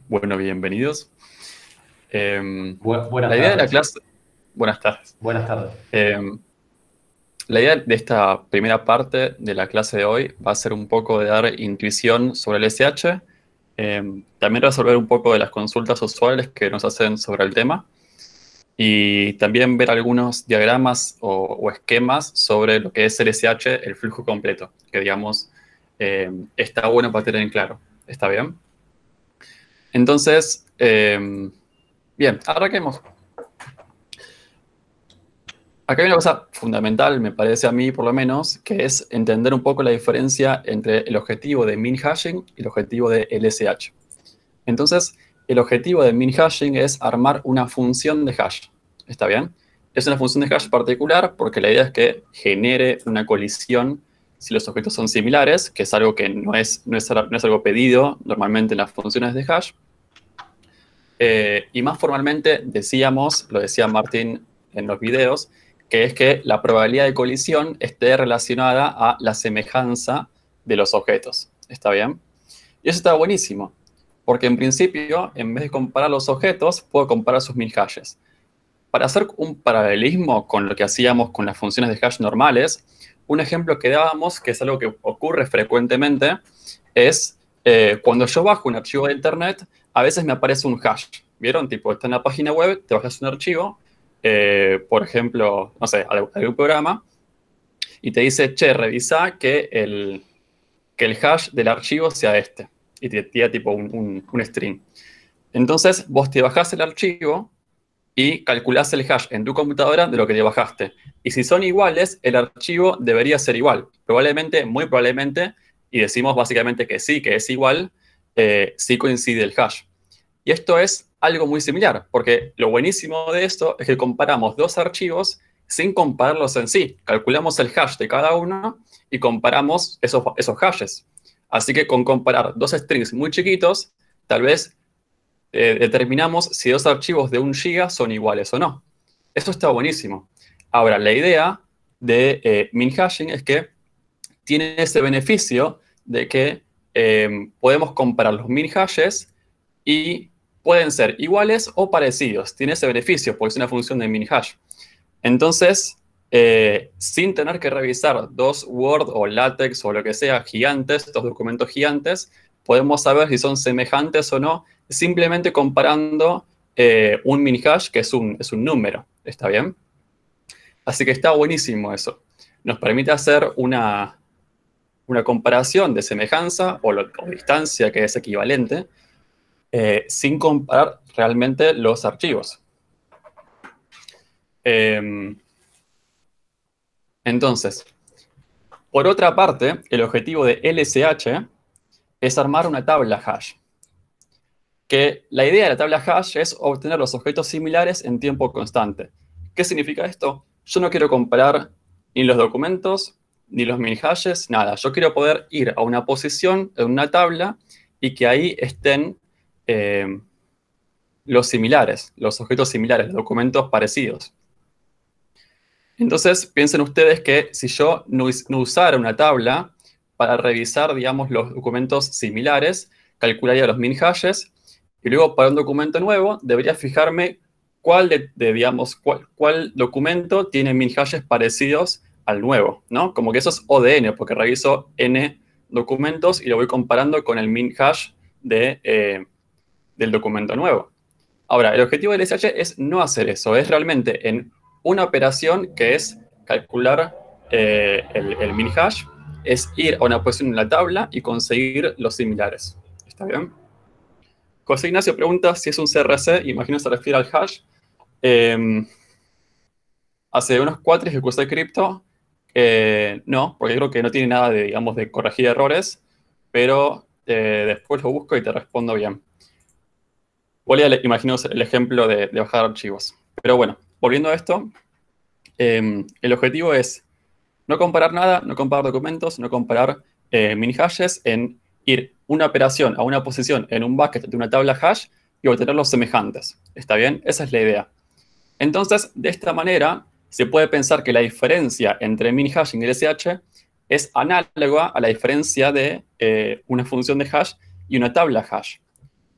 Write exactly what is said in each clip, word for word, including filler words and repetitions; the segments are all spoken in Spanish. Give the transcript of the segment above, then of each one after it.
Bueno, bienvenidos. Eh, Bu- buenas la idea de la tardes. clase... Buenas tardes. Buenas tardes. Eh, la idea de esta primera parte de la clase de hoy va a ser un poco de dar intuición sobre el S H, eh, también resolver un poco de las consultas usuales que nos hacen sobre el tema y también ver algunos diagramas o, o esquemas sobre lo que es el S H, el flujo completo, que digamos eh, está bueno para tener en claro. ¿Está bien? Entonces, eh, bien, arranquemos. Acá hay una cosa fundamental, me parece a mí por lo menos, que es entender un poco la diferencia entre el objetivo de min hashing y el objetivo de L S H. Entonces, el objetivo de min hashing es armar una función de hash. ¿Está bien? Es una función de hash particular porque la idea es que genere una colisión si los objetos son similares, que es algo que no es, no es, no es algo pedido normalmente en las funciones de hash. Eh, y más formalmente decíamos, lo decía Martín en los videos, que es que la probabilidad de colisión esté relacionada a la semejanza de los objetos. ¿Está bien? Y eso está buenísimo, porque en principio, en vez de comparar los objetos, puedo comparar sus mil hashes. Para hacer un paralelismo con lo que hacíamos con las funciones de hash normales, un ejemplo que dábamos, que es algo que ocurre frecuentemente, es eh, cuando yo bajo un archivo de internet, a veces me aparece un hash. ¿Vieron? Tipo, está en la página web, te bajas un archivo, eh, por ejemplo, no sé, algún programa, y te dice, che, revisa que el, que el hash del archivo sea este. Y te tira tipo un, un, un string. Entonces, vos te bajás el archivo y calculás el hash en tu computadora de lo que te bajaste. Y si son iguales, el archivo debería ser igual. Probablemente, muy probablemente, y decimos básicamente que sí, que es igual, eh, sí coincide el hash. Y esto es algo muy similar, porque lo buenísimo de esto es que comparamos dos archivos sin compararlos en sí. Calculamos el hash de cada uno y comparamos esos, esos hashes. Así que con comparar dos strings muy chiquitos, tal vez eh, determinamos si dos archivos de un giga son iguales o no. Eso está buenísimo. Ahora, la idea de eh, min hashing es que tiene ese beneficio de que eh, podemos comparar los min hashes y pueden ser iguales o parecidos. Tiene ese beneficio porque es una función de min hash. Entonces, eh, sin tener que revisar dos Word o LaTeX o lo que sea gigantes, dos documentos gigantes, podemos saber si son semejantes o no, simplemente comparando eh, un min hash, que es un, es un número. ¿Está bien? Así que está buenísimo eso. Nos permite hacer una, una comparación de semejanza o, lo, o distancia, que es equivalente, eh, sin comparar realmente los archivos. Eh, entonces, por otra parte, el objetivo de L S H es armar una tabla hash. Que la idea de la tabla hash es obtener los objetos similares en tiempo constante. ¿Qué significa esto? Yo no quiero comparar ni los documentos, ni los min hashes, nada. Yo quiero poder ir a una posición en una tabla y que ahí estén eh, los similares, los objetos similares, los documentos parecidos. Entonces, piensen ustedes que si yo no, no usara una tabla para revisar, digamos, los documentos similares, calcularía los min hashes y luego para un documento nuevo debería fijarme cuál, de, de, digamos, cuál, cuál documento tiene min hashes parecidos al nuevo, ¿no? Como que eso es O de N, porque reviso N documentos y lo voy comparando con el min hash de, eh, del documento nuevo. Ahora, el objetivo del S H es no hacer eso, es realmente en una operación que es calcular eh, el, el min hash, es ir a una posición en la tabla y conseguir los similares. ¿Está bien? José Ignacio pregunta si es un C R C, imagino se refiere al hash. Eh, hace unos cuatro que usé cripto, eh, no, porque creo que no tiene nada de, digamos, de corregir errores, pero eh, después lo busco y te respondo bien. Voy a imagino el ejemplo de, de bajar archivos. Pero bueno, volviendo a esto, eh, el objetivo es no comparar nada, no comparar documentos, no comparar eh, mini hashes, en ir una operación a una posición en un bucket de una tabla hash y obtener los semejantes. ¿Está bien? Esa es la idea. Entonces, de esta manera, se puede pensar que la diferencia entre mini hashing y el S H es análoga a la diferencia de eh, una función de hash y una tabla hash.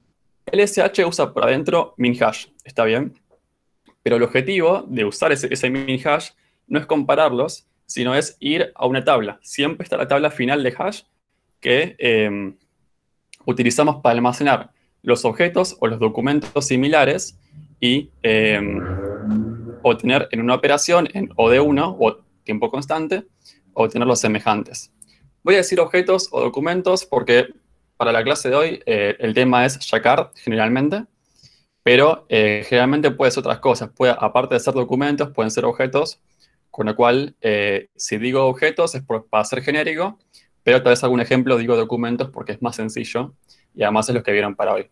L S H usa por adentro minhash, ¿está bien? Pero el objetivo de usar ese, ese minhash no es compararlos, sino es ir a una tabla. Siempre está la tabla final de hash que eh, utilizamos para almacenar los objetos o los documentos similares y eh, obtener en una operación en O de uno o tiempo constante, obtener los semejantes. Voy a decir objetos o documentos porque para la clase de hoy eh, el tema es Jacquard generalmente, pero eh, generalmente puede ser otras cosas. Puede, aparte de ser documentos, pueden ser objetos, con lo cual eh, si digo objetos es por, para ser genérico, pero tal vez algún ejemplo digo documentos porque es más sencillo y además es lo que vieron para hoy.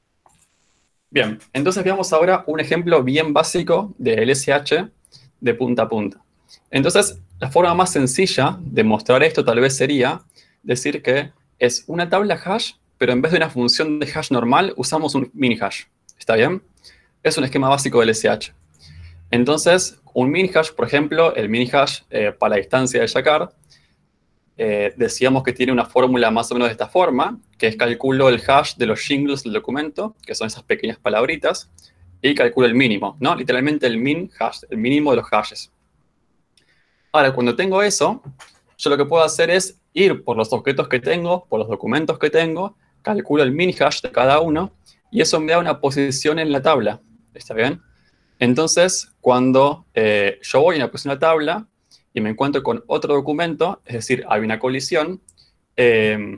Bien, entonces veamos ahora un ejemplo bien básico de L S H de punta a punta. Entonces, la forma más sencilla de mostrar esto tal vez sería decir que es una tabla hash, pero en vez de una función de hash normal, usamos un mini hash. ¿Está bien? Es un esquema básico del L S H. Entonces, un mini hash, por ejemplo, el mini hash eh, para la distancia de Jacquard, eh, decíamos que tiene una fórmula más o menos de esta forma, que es calculo el hash de los shingles del documento, que son esas pequeñas palabritas, y calculo el mínimo, ¿no? Literalmente el min hash, el mínimo de los hashes. Ahora, cuando tengo eso, yo lo que puedo hacer es ir por los objetos que tengo, por los documentos que tengo, calculo el min hash de cada uno, y eso me da una posición en la tabla. ¿Está bien? Entonces, cuando eh, yo voy a una posición en la tabla y me encuentro con otro documento, es decir, hay una colisión, eh,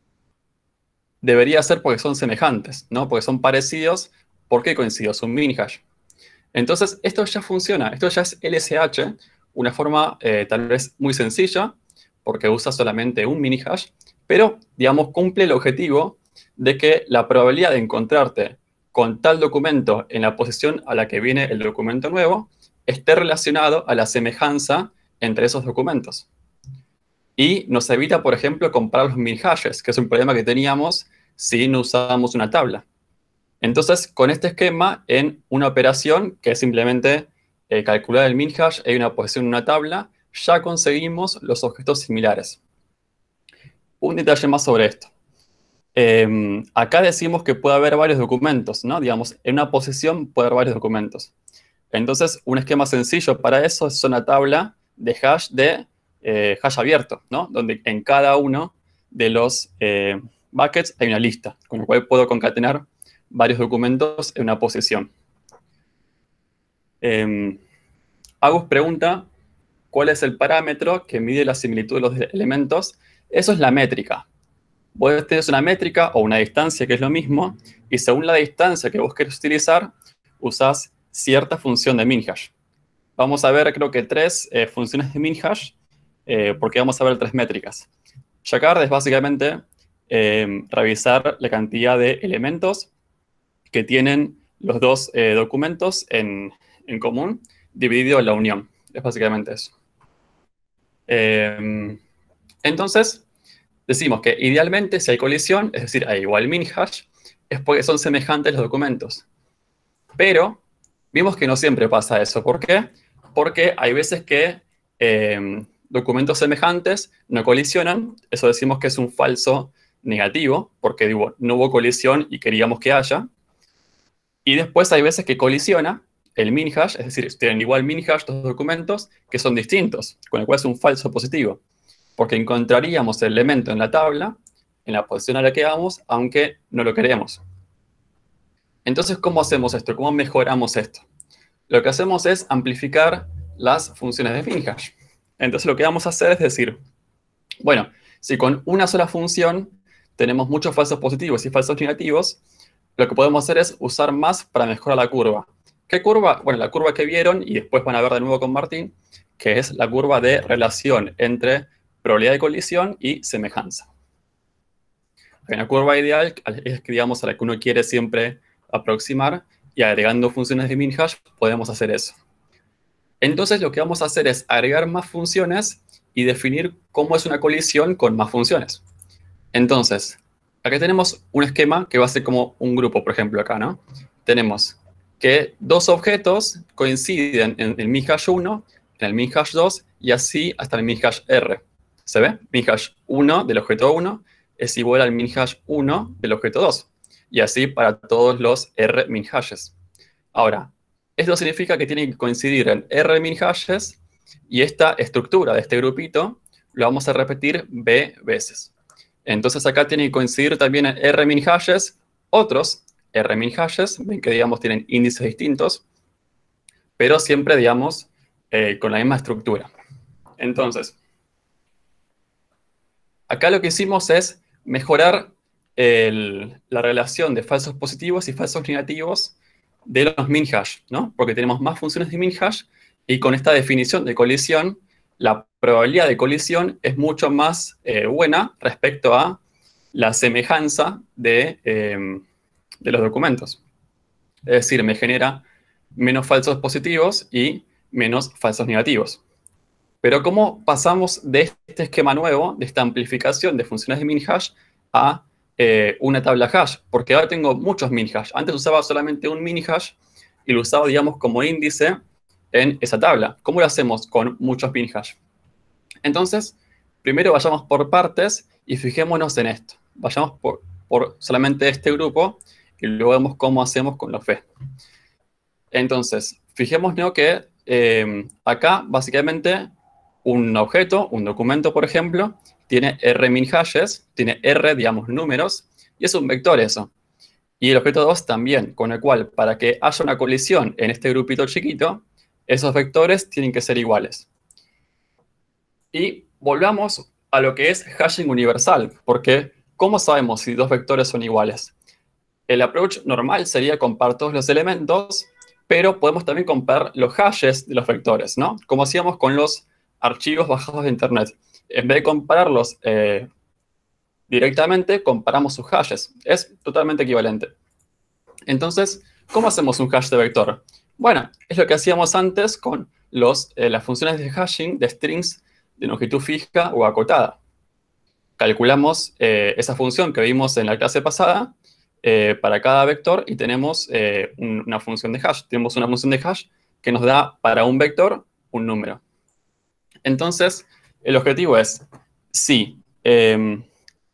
debería ser porque son semejantes, ¿no? Porque son parecidos. ¿Por qué coincidos? Un mini hash. Entonces, esto ya funciona. Esto ya es L S H, una forma eh, tal vez muy sencilla, porque usa solamente un mini hash, pero, digamos, cumple el objetivo de que la probabilidad de encontrarte con tal documento en la posición a la que viene el documento nuevo esté relacionado a la semejanza entre esos documentos. Y nos evita, por ejemplo, comparar los mini hashes, que es un problema que teníamos si no usábamos una tabla. Entonces, con este esquema, en una operación que es simplemente eh, calcular el min hash en una posición en una tabla, ya conseguimos los objetos similares. Un detalle más sobre esto. Eh, acá decimos que puede haber varios documentos, ¿no? Digamos, en una posición puede haber varios documentos. Entonces, un esquema sencillo para eso es una tabla de hash de eh, hash abierto, ¿no? Donde en cada uno de los eh, buckets hay una lista, con lo cual puedo concatenar varios documentos en una posición. Eh, Agus pregunta, ¿cuál es el parámetro que mide la similitud de los elementos? Eso es la métrica. Vos tenés una métrica o una distancia que es lo mismo, y según la distancia que vos querés utilizar, usás cierta función de minhash. Vamos a ver, creo que tres eh, funciones de minhash, eh, porque vamos a ver tres métricas. Jacquard es básicamente eh, revisar la cantidad de elementos que tienen los dos eh, documentos en, en común, dividido en la unión. Es básicamente eso. Eh, entonces, decimos que idealmente si hay colisión, es decir, hay igual min hash, es porque son semejantes los documentos. Pero vimos que no siempre pasa eso. ¿Por qué? Porque hay veces que eh, documentos semejantes no colisionan. Eso decimos que es un falso negativo, porque digo, no hubo colisión y queríamos que haya. Y después hay veces que colisiona el min hash, es decir, tienen igual min hash dos documentos que son distintos, con lo cual es un falso positivo. Porque encontraríamos el elemento en la tabla, en la posición a la que vamos, aunque no lo queremos. Entonces, ¿cómo hacemos esto? ¿Cómo mejoramos esto? Lo que hacemos es amplificar las funciones de min hash. Entonces, lo que vamos a hacer es decir, bueno, si con una sola función tenemos muchos falsos positivos y falsos negativos, lo que podemos hacer es usar más para mejorar la curva. ¿Qué curva? Bueno, la curva que vieron, y después van a ver de nuevo con Martín, que es la curva de relación entre probabilidad de colisión y semejanza. Hay una curva ideal, es que digamos a la que uno quiere siempre aproximar, y agregando funciones de min hash podemos hacer eso. Entonces lo que vamos a hacer es agregar más funciones y definir cómo es una colisión con más funciones. Entonces, acá tenemos un esquema que va a ser como un grupo, por ejemplo, acá, ¿no? Tenemos que dos objetos coinciden en el min hash uno, en el min hash dos, y así hasta el min hash R. ¿Se ve? Min hash uno del objeto uno es igual al min hash uno del objeto dos. y así para todos los R min hashes. Ahora, esto significa que tienen que coincidir en R min hashes y esta estructura de este grupito lo vamos a repetir B veces. Entonces acá tienen que coincidir también en R min hashes otros R min hashes, ven que digamos tienen índices distintos, pero siempre digamos eh, con la misma estructura. Entonces, acá lo que hicimos es mejorar el, la relación de falsos positivos y falsos negativos de los min hash, ¿no? Porque tenemos más funciones de min hash y con esta definición de colisión, la probabilidad de colisión es mucho más eh, buena respecto a la semejanza de, eh, de los documentos. Es decir, me genera menos falsos positivos y menos falsos negativos. Pero ¿cómo pasamos de este esquema nuevo, de esta amplificación de funciones de min hash, a eh, una tabla hash? Porque ahora tengo muchos min hash. Antes usaba solamente un min hash y lo usaba, digamos, como índice en esa tabla. ¿Cómo lo hacemos con muchos min hash? Entonces, primero vayamos por partes y fijémonos en esto. Vayamos por, por solamente este grupo y luego vemos cómo hacemos con los B. Entonces, fijémonos que eh, acá, básicamente, un objeto, un documento, por ejemplo, tiene R min hashes, tiene R, digamos, números, y es un vector eso. Y el objeto dos también, con el cual, para que haya una colisión en este grupito chiquito, esos vectores tienen que ser iguales. Y volvamos a lo que es hashing universal, porque ¿cómo sabemos si dos vectores son iguales? El approach normal sería comparar todos los elementos, pero podemos también comparar los hashes de los vectores, ¿no? Como hacíamos con los archivos bajados de Internet. En vez de compararlos eh, directamente, comparamos sus hashes. Es totalmente equivalente. Entonces, ¿cómo hacemos un hash de vector? Bueno, es lo que hacíamos antes con los, eh, las funciones de hashing de strings de longitud fija o acotada. Calculamos eh, esa función que vimos en la clase pasada eh, para cada vector y tenemos eh, un, una función de hash. Tenemos una función de hash que nos da para un vector un número. Entonces, el objetivo es, si eh,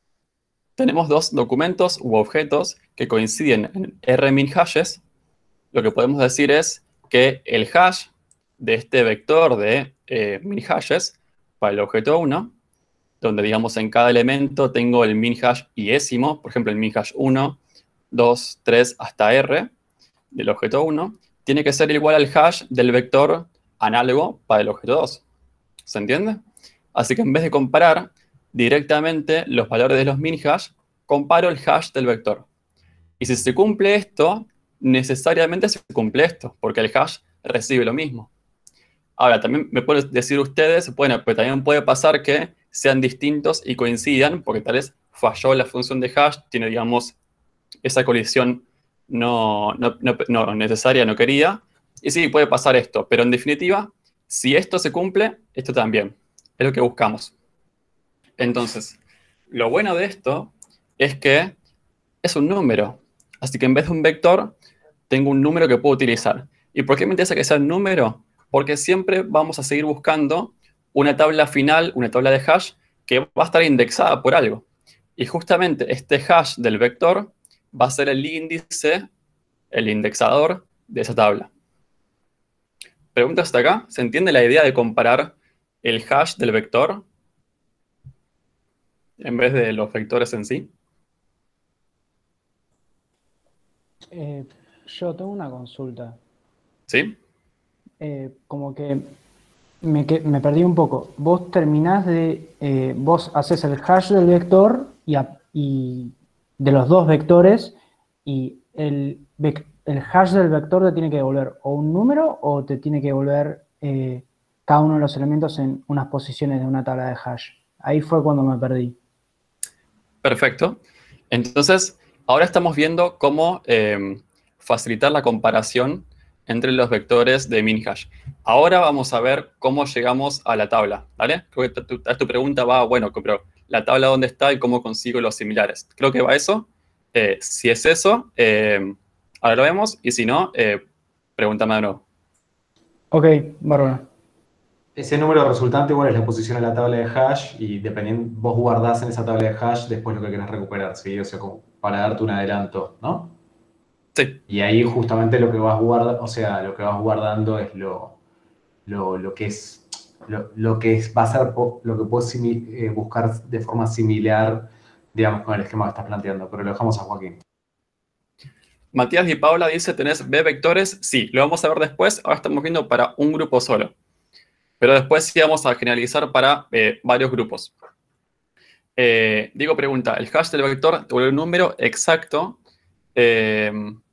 tenemos dos documentos u objetos que coinciden en R min hashes, lo que podemos decir es que el hash de este vector de eh, min hashes para el objeto uno, donde digamos en cada elemento tengo el min hash iésimo, por ejemplo el min hash uno, dos, tres hasta R del objeto uno, tiene que ser igual al hash del vector análogo para el objeto dos. ¿Se entiende? Así que en vez de comparar directamente los valores de los min hash, comparo el hash del vector. Y si se cumple esto, necesariamente se cumple esto, porque el hash recibe lo mismo. Ahora, también me pueden decir ustedes, bueno, pero también puede pasar que sean distintos y coincidan, porque tal vez falló la función de hash, tiene, digamos, esa colisión no, no, no, no necesaria, no querida. Y sí, puede pasar esto, pero en definitiva, si esto se cumple, esto también. Es lo que buscamos. Entonces, lo bueno de esto es que es un número. Así que en vez de un vector, tengo un número que puedo utilizar. ¿Y por qué me interesa que sea un número? Porque siempre vamos a seguir buscando una tabla final, una tabla de hash, que va a estar indexada por algo. Y justamente este hash del vector va a ser el índice, el indexador de esa tabla. Pregunta hasta acá. ¿Se entiende la idea de comparar el hash del vector en vez de los vectores en sí? Eh, yo tengo una consulta. ¿Sí? Eh, como que me, que me perdí un poco. Vos terminás de... Eh, vos haces el hash del vector y, a, y de los dos vectores y el, el hash del vector te tiene que devolver o un número o te tiene que devolver eh, cada uno de los elementos en unas posiciones de una tabla de hash. Ahí fue cuando me perdí. Perfecto. Entonces, ahora estamos viendo cómo eh, facilitar la comparación entre los vectores de min hash. Ahora vamos a ver cómo llegamos a la tabla, ¿vale? Creo que tu, tu pregunta va, bueno, pero la tabla dónde está y cómo consigo los similares. Creo que va eso. Eh, si es eso, eh, ahora lo vemos. Y si no, eh, pregúntame de nuevo. Ok, bárbaro. ese número resultante igual es la posición en la tabla de hash y dependiendo, vos guardás en esa tabla de hash después lo que querés recuperar, ¿sí? O sea, como para darte un adelanto, ¿no? Sí, Y ahí justamente lo que vas guardando, o sea, lo que vas guardando es lo, lo, lo que es, lo, lo que es, va a ser po- lo que puedes simi- eh, buscar de forma similar, digamos, con el esquema que estás planteando, pero lo dejamos a Joaquín. Matías y Paula dice, ¿tenés B vectores? Sí, lo vamos a ver después. Ahora estamos viendo para un grupo solo. Pero después sí vamos a generalizar para eh, varios grupos. Eh, Diego pregunta, ¿el hash del vector te vuelve un número exacto? Eh,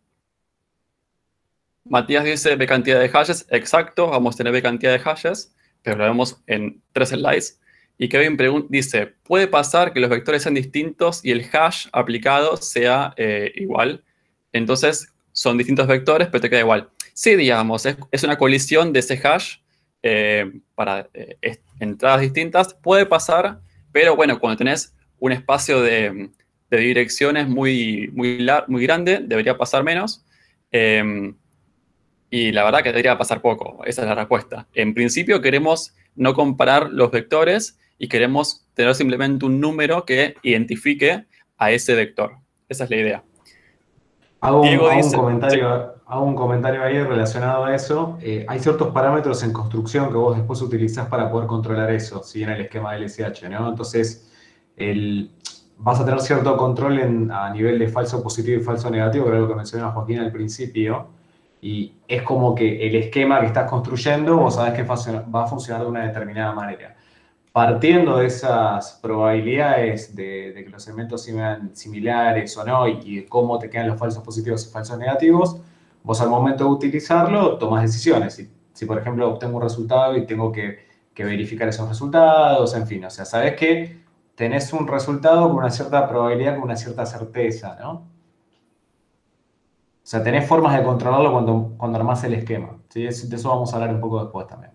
Matías dice B cantidad de hashes. Exacto, vamos a tener B cantidad de hashes, pero lo vemos en tres slides. Y Kevin pregun- dice, ¿puede pasar que los vectores sean distintos y el hash aplicado sea eh, igual? Entonces, son distintos vectores, pero te queda igual. Sí, digamos, es, es una colisión de ese hash eh, para eh, est- entradas distintas. Puede pasar, pero bueno, cuando tenés un espacio de, de direcciones muy, muy, lar- muy grande, debería pasar menos. Eh, y la verdad que debería pasar poco, esa es la respuesta. En principio queremos no comparar los vectores y queremos tener simplemente un número que identifique a ese vector. Esa es la idea. Hago un, Diego hago un dice, sí, comentario, hago un comentario ahí relacionado a eso. Eh, hay ciertos parámetros en construcción que vos después utilizás para poder controlar eso, ¿sí? En el esquema de L S H, ¿no? Entonces, el, vas a tener cierto control en- a nivel de falso positivo y falso negativo, que era lo que mencionaba Joaquín al principio. Y es como que el esquema que estás construyendo, vos sabés que funciona- va a funcionar de una determinada manera. Partiendo de esas probabilidades de, de que los elementos sean similares o no y, y de cómo te quedan los falsos positivos y falsos negativos, vos al momento de utilizarlo tomás decisiones. Si, si por ejemplo obtengo un resultado y tengo que, que verificar esos resultados, en fin, o sea, sabés que tenés un resultado con una cierta probabilidad, con una cierta certeza, ¿no? O sea, tenés formas de controlarlo cuando, cuando armás el esquema, ¿sí? De eso vamos a hablar un poco después también.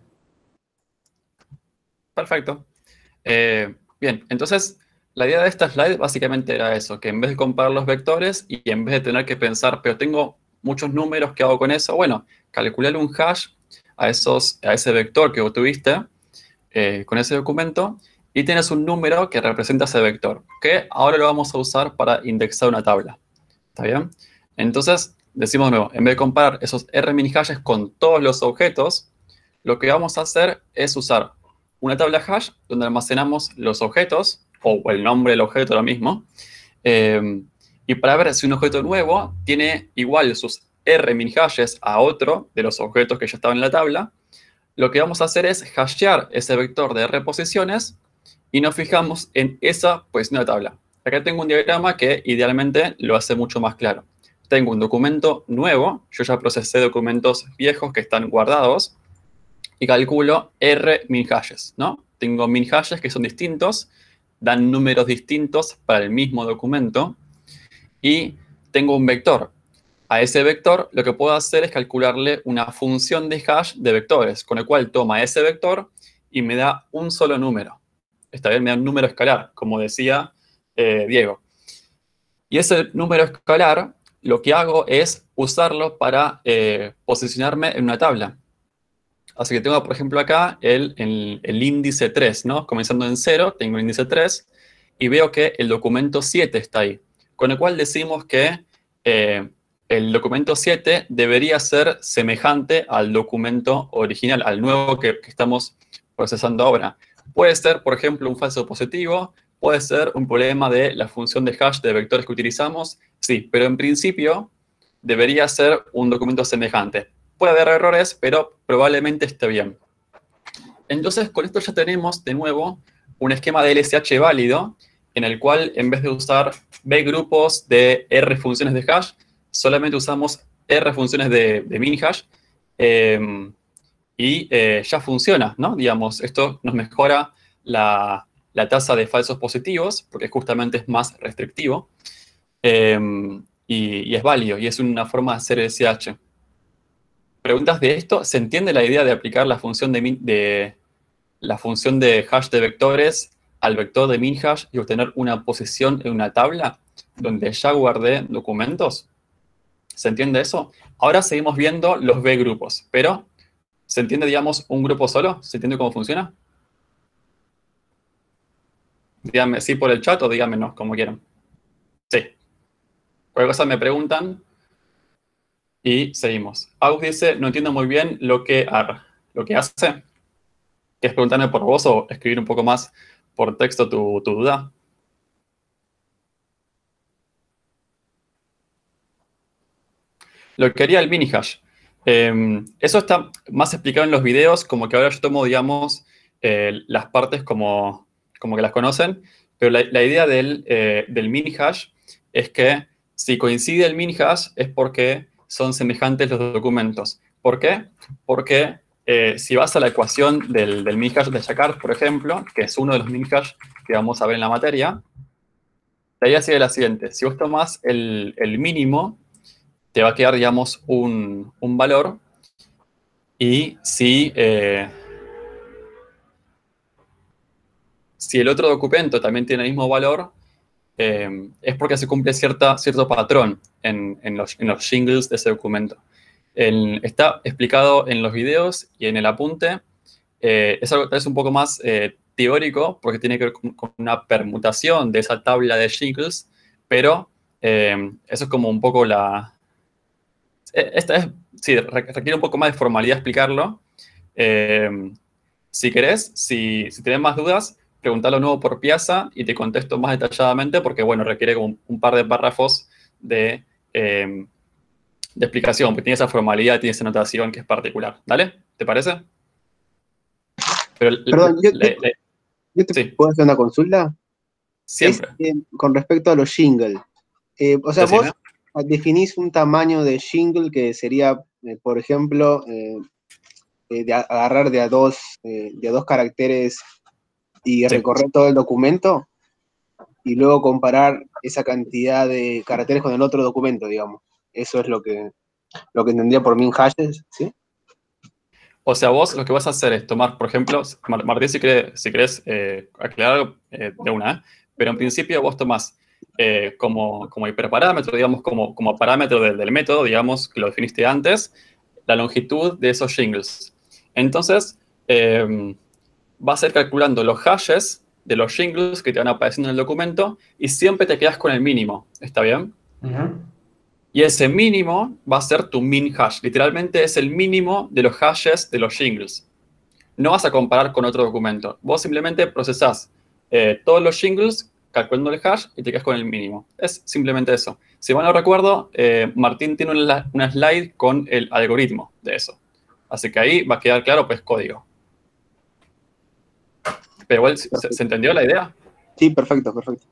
perfecto. Eh, bien, entonces la idea de esta slide básicamente era eso, que en vez de comparar los vectores y en vez de tener que pensar, pero tengo muchos números, ¿qué hago con eso? Bueno, calcular un hash a, esos, a ese vector que obtuviste eh, con ese documento y tienes un número que representa ese vector, que ahora lo vamos a usar para indexar una tabla. ¿Está bien? Entonces, decimos de nuevo, en vez de comparar esos R mini hashes con todos los objetos, lo que vamos a hacer es usar una tabla hash donde almacenamos los objetos, o el nombre del objeto, lo mismo, eh, y para ver si un objeto nuevo tiene igual sus R mini hashes a otro de los objetos que ya estaban en la tabla, lo que vamos a hacer es hashear ese vector de R posiciones y nos fijamos en esa posición de la tabla. Acá tengo un diagrama que idealmente lo hace mucho más claro. Tengo un documento nuevo, yo ya procesé documentos viejos que están guardados y calculo R min hashes, ¿no? Tengo min hashes que son distintos, dan números distintos para el mismo documento y tengo un vector. A ese vector lo que puedo hacer es calcularle una función de hash de vectores, con el cual toma ese vector y me da un solo número. Esta vez me da un número escalar, como decía eh, Diego. Y ese número escalar lo que hago es usarlo para eh, posicionarme en una tabla. Así que tengo, por ejemplo, acá el, el, el índice tres, ¿no? Comenzando en cero, tengo el índice tres y veo que el documento siete está ahí. Con el cual decimos que eh, el documento siete debería ser semejante al documento original, al nuevo que, que estamos procesando ahora. Puede ser, por ejemplo, un falso positivo, puede ser un problema de la función de hash de vectores que utilizamos, sí, pero en principio debería ser un documento semejante. Puede haber errores, pero probablemente esté bien. Entonces, con esto ya tenemos de nuevo un esquema de L S H válido, en el cual en vez de usar B grupos de R funciones de hash, solamente usamos R funciones de, de min hash, eh, y eh, ya funciona, ¿no? Digamos, esto nos mejora la, la tasa de falsos positivos, porque justamente es más restrictivo, eh, y, y es válido, y es una forma de hacer L S H. Preguntas de esto, ¿se entiende la idea de aplicar la función de, min- de la función de hash de vectores al vector de min hash y obtener una posición en una tabla donde ya guardé documentos? ¿Se entiende eso? Ahora seguimos viendo los B grupos, pero ¿Se entiende, digamos, un grupo solo? ¿Se entiende cómo funciona? Díganme sí por el chat o díganme no, como quieran. Sí. Cualquier cosa me preguntan y seguimos. Agus dice, no entiendo muy bien lo que, ar, lo que hace. ¿Quieres preguntarme por vos o escribir un poco más por texto tu, tu duda? Lo que haría el mini hash. Eh, eso está más explicado en los videos, como que ahora yo tomo, digamos, eh, las partes como, como que las conocen, pero la, la idea del, eh, del mini hash es que si coincide el mini hash es porque son semejantes los documentos. ¿Por qué? Porque eh, si vas a la ecuación del, del mini hash de Jacquard, por ejemplo, que es uno de los mini hash que vamos a ver en la materia, la idea sería la siguiente. Si vos tomás el, el mínimo, te va a quedar, digamos, un, un valor. Y si, eh, si el otro documento también tiene el mismo valor, eh, es porque se cumple cierta, cierto patrón en, en, los, en los jingles de ese documento. El, está explicado en los videos y en el apunte. Eh, es algo tal vez un poco más eh, teórico, porque tiene que ver con, con una permutación de esa tabla de jingles, pero eh, eso es como un poco la... Esta es, sí, requiere un poco más de formalidad explicarlo. Eh, si querés, si, si tenés más dudas, preguntalo nuevo por Piazza y te contesto más detalladamente porque, bueno, requiere como un, un par de párrafos de, eh, de explicación, porque tiene esa formalidad, tiene esa notación que es particular. ¿Dale? ¿Te parece? Pero Perdón, yo le, te, le, yo te sí, puedo hacer una consulta. siempre. Es, eh, con respecto a los jingles. Eh, o sea, Decime. vos definís un tamaño de jingle que sería, eh, por ejemplo, eh, eh, de a- agarrar de a dos, eh, de a dos caracteres y Sí. recorrer todo el documento y luego comparar esa cantidad de caracteres con el otro documento, digamos. Eso es lo que, lo que entendía por min hashes, ¿sí? O sea, vos lo que vas a hacer es tomar, por ejemplo, Mar- Martín, si querés, si querés eh, aclarar algo, eh, de una, ¿eh? Pero en principio vos tomás eh, como, como hiperparámetro, digamos, como, como parámetro del, del método, digamos, que lo definiste antes, la longitud de esos jingles. Entonces, eh, vas a ir calculando los hashes de los jingles que te van apareciendo en el documento y siempre te quedas con el mínimo. ¿Está bien? Ujú. Y ese mínimo va a ser tu min hash. Literalmente es el mínimo de los hashes de los jingles. No vas a comparar con otro documento. Vos simplemente procesás eh, todos los jingles, calculando el hash y te quedas con el mínimo. Es simplemente eso. Si mal no recuerdo, eh, Martín tiene una, una slide con el algoritmo de eso. Así que ahí va a quedar claro, pues, código. Pero igual, ¿se, se entendió la idea? Sí, perfecto, perfecto.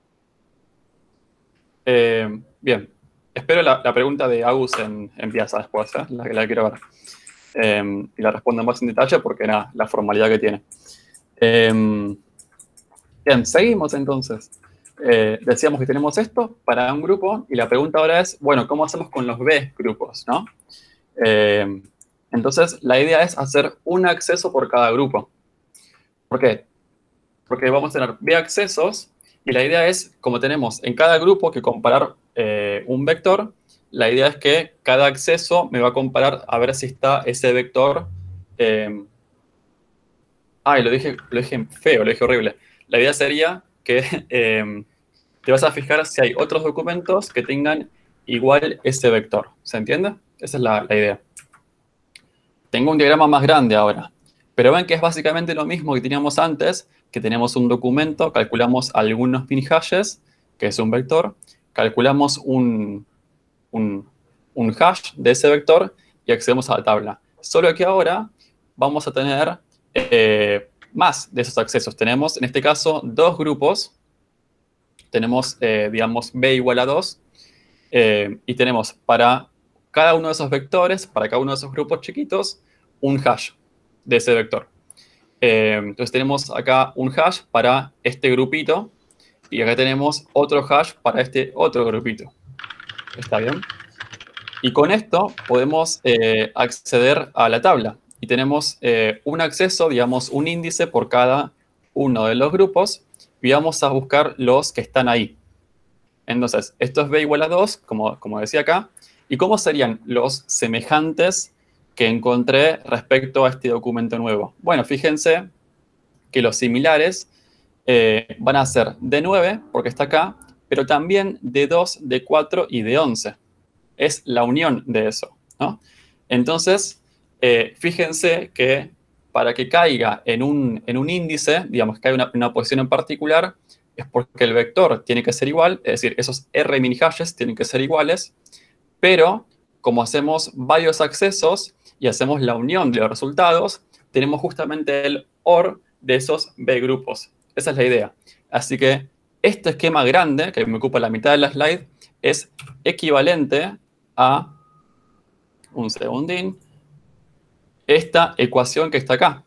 Eh, bien. Espero la, la pregunta de Agus en, en Piazza después, ¿eh? la que la quiero ver. Eh, y la respondo más en detalle porque nada, la formalidad que tiene. Eh, bien, seguimos entonces. Eh, decíamos que tenemos esto para un grupo y la pregunta ahora es, bueno, ¿cómo hacemos con los B grupos, no? Eh, entonces, la idea es hacer un acceso por cada grupo. ¿Por qué? Porque vamos a tener B accesos y la idea es, como tenemos en cada grupo que comparar eh, un vector, la idea es que cada acceso me va a comparar a ver si está ese vector. Eh, ay, lo dije, lo dije feo, lo dije horrible. La idea sería que eh, te vas a fijar si hay otros documentos que tengan igual ese vector. ¿Se entiende? Esa es la, la idea. Tengo un diagrama más grande ahora, pero ven que es básicamente lo mismo que teníamos antes, que tenemos un documento, calculamos algunos min hashes, que es un vector, calculamos un, un, un hash de ese vector y accedemos a la tabla. Solo que ahora vamos a tener eh, más de esos accesos. Tenemos, en este caso, dos grupos. Tenemos, eh, digamos, B igual a dos. Eh, y tenemos para cada uno de esos vectores, para cada uno de esos grupos chiquitos, un hash de ese vector. Eh, entonces tenemos acá un hash para este grupito y acá tenemos otro hash para este otro grupito. ¿Está bien? Y con esto podemos eh, acceder a la tabla. Y tenemos eh, un acceso, digamos, un índice por cada uno de los grupos. Y vamos a buscar los que están ahí. Entonces, esto es B igual a dos, como, como decía acá. ¿Y cómo serían los semejantes que encontré respecto a este documento nuevo. Bueno, fíjense que los similares eh, van a ser de nueve, porque está acá, pero también de dos, de cuatro y de once. Es la unión de eso, ¿no? Entonces, eh, fíjense que para que caiga en un, en un índice, digamos que caiga en una, una posición en particular, es porque el vector tiene que ser igual, es decir, esos R mini hashes tienen que ser iguales, pero como hacemos varios accesos y hacemos la unión de los resultados, tenemos justamente el O R de esos B grupos. Esa es la idea. Así que este esquema grande, que me ocupa la mitad de la slide, es equivalente a, un segundín, esta ecuación que está acá.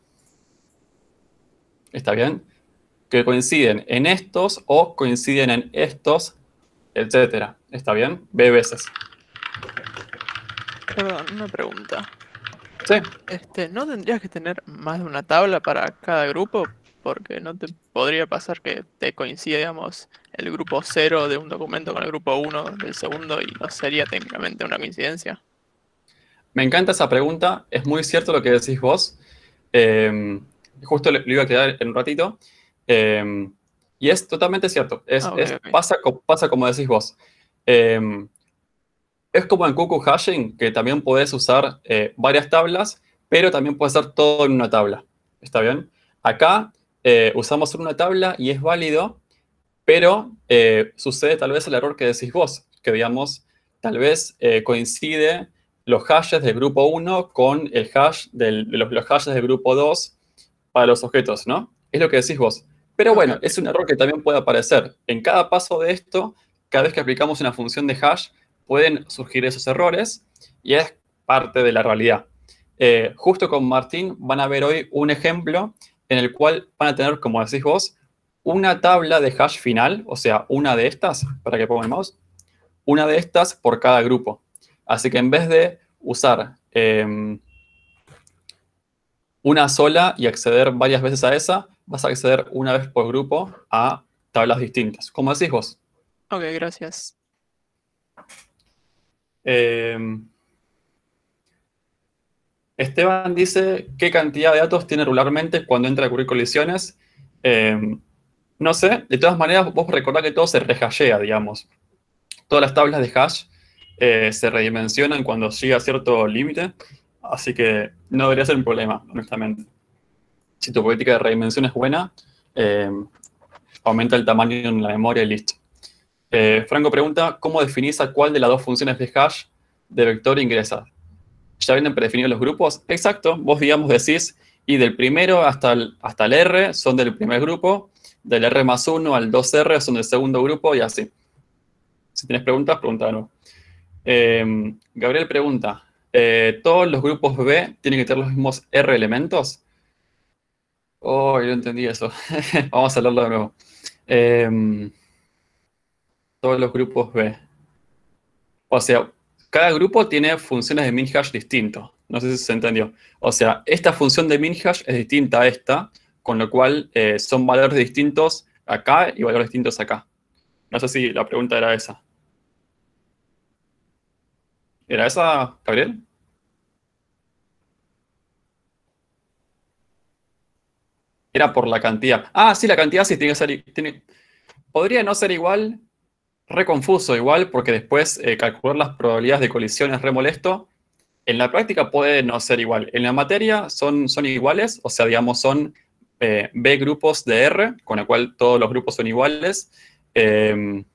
¿Está bien? Que coinciden en estos o coinciden en estos, etcétera. ¿Está bien? B veces. Perdón, una pregunta. Sí. Este, ¿no tendrías que tener más de una tabla para cada grupo? Porque no te podría pasar que te coincida, digamos, el grupo cero de un documento con el grupo uno del segundo y no sería técnicamente una coincidencia. Me encanta esa pregunta. Es muy cierto lo que decís vos. Eh, justo lo iba a quedar en un ratito. Eh, y es totalmente cierto. Es, Ah, ok, es- ok. pasa, co- pasa como decís vos. Eh, es como en Cuckoo Hashing, que también podés usar eh, varias tablas, pero también puedes hacer todo en una tabla. ¿Está bien? Acá eh, usamos solo una tabla y es válido, pero eh, sucede tal vez el error que decís vos, que digamos, tal vez eh, coincide los hashes del grupo uno con el hash del- de los, los hashes del grupo dos para los objetos, ¿no? Es lo que decís vos. Pero Ok, bueno, ok. es un error que también puede aparecer. En cada paso de esto, cada vez que aplicamos una función de hash, pueden surgir esos errores y es parte de la realidad. Eh, justo con Martín van a ver hoy un ejemplo en el cual van a tener, como decís vos, una tabla de hash final, o sea, una de estas, para que ponga el mouse, una de estas por cada grupo. Así que en vez de usar eh, una sola y acceder varias veces a esa, vas a acceder una vez por grupo a tablas distintas. Como decís vos. Ok, gracias. Eh, Esteban dice, ¿qué cantidad de datos tiene regularmente cuando entra a cubrir colisiones? Eh, no sé, de todas maneras, vos recordá que todo se rehashea, digamos. Todas las tablas de hash eh, se redimensionan cuando llega a cierto límite, así que no debería ser un problema, honestamente. Si tu política de redimensión es buena, eh, aumenta el tamaño en la memoria y listo. Eh, Franco pregunta, ¿cómo definís a cuál de las dos funciones de hash de vector ingresas? ¿Ya vienen predefinidos los grupos? Exacto, vos digamos decís, y del primero hasta el, hasta el R son del primer grupo, del R más uno al dos R son del segundo grupo y así. Si tienes preguntas, pregunta de nuevo. Eh, Gabriel pregunta, eh, ¿todos los grupos B tienen que tener los mismos R elementos? Oh, yo no entendí eso. Vamos a hablarlo de nuevo. Eh, todos los grupos B. O sea, cada grupo tiene funciones de minhash distintos. No sé si se entendió. O sea, esta función de minhash es distinta a esta, con lo cual eh, son valores distintos acá y valores distintos acá. No sé si la pregunta era esa. ¿Era esa, Gabriel? Era por la cantidad. Ah, sí, la cantidad sí tiene que ser... Tiene, podría no ser igual, re confuso igual, porque después eh, calcular las probabilidades de colisión es re molesto. En la práctica puede no ser igual. En la materia son, son iguales, o sea, digamos, son eh, B grupos de R, con lo cual todos los grupos son iguales. Eh,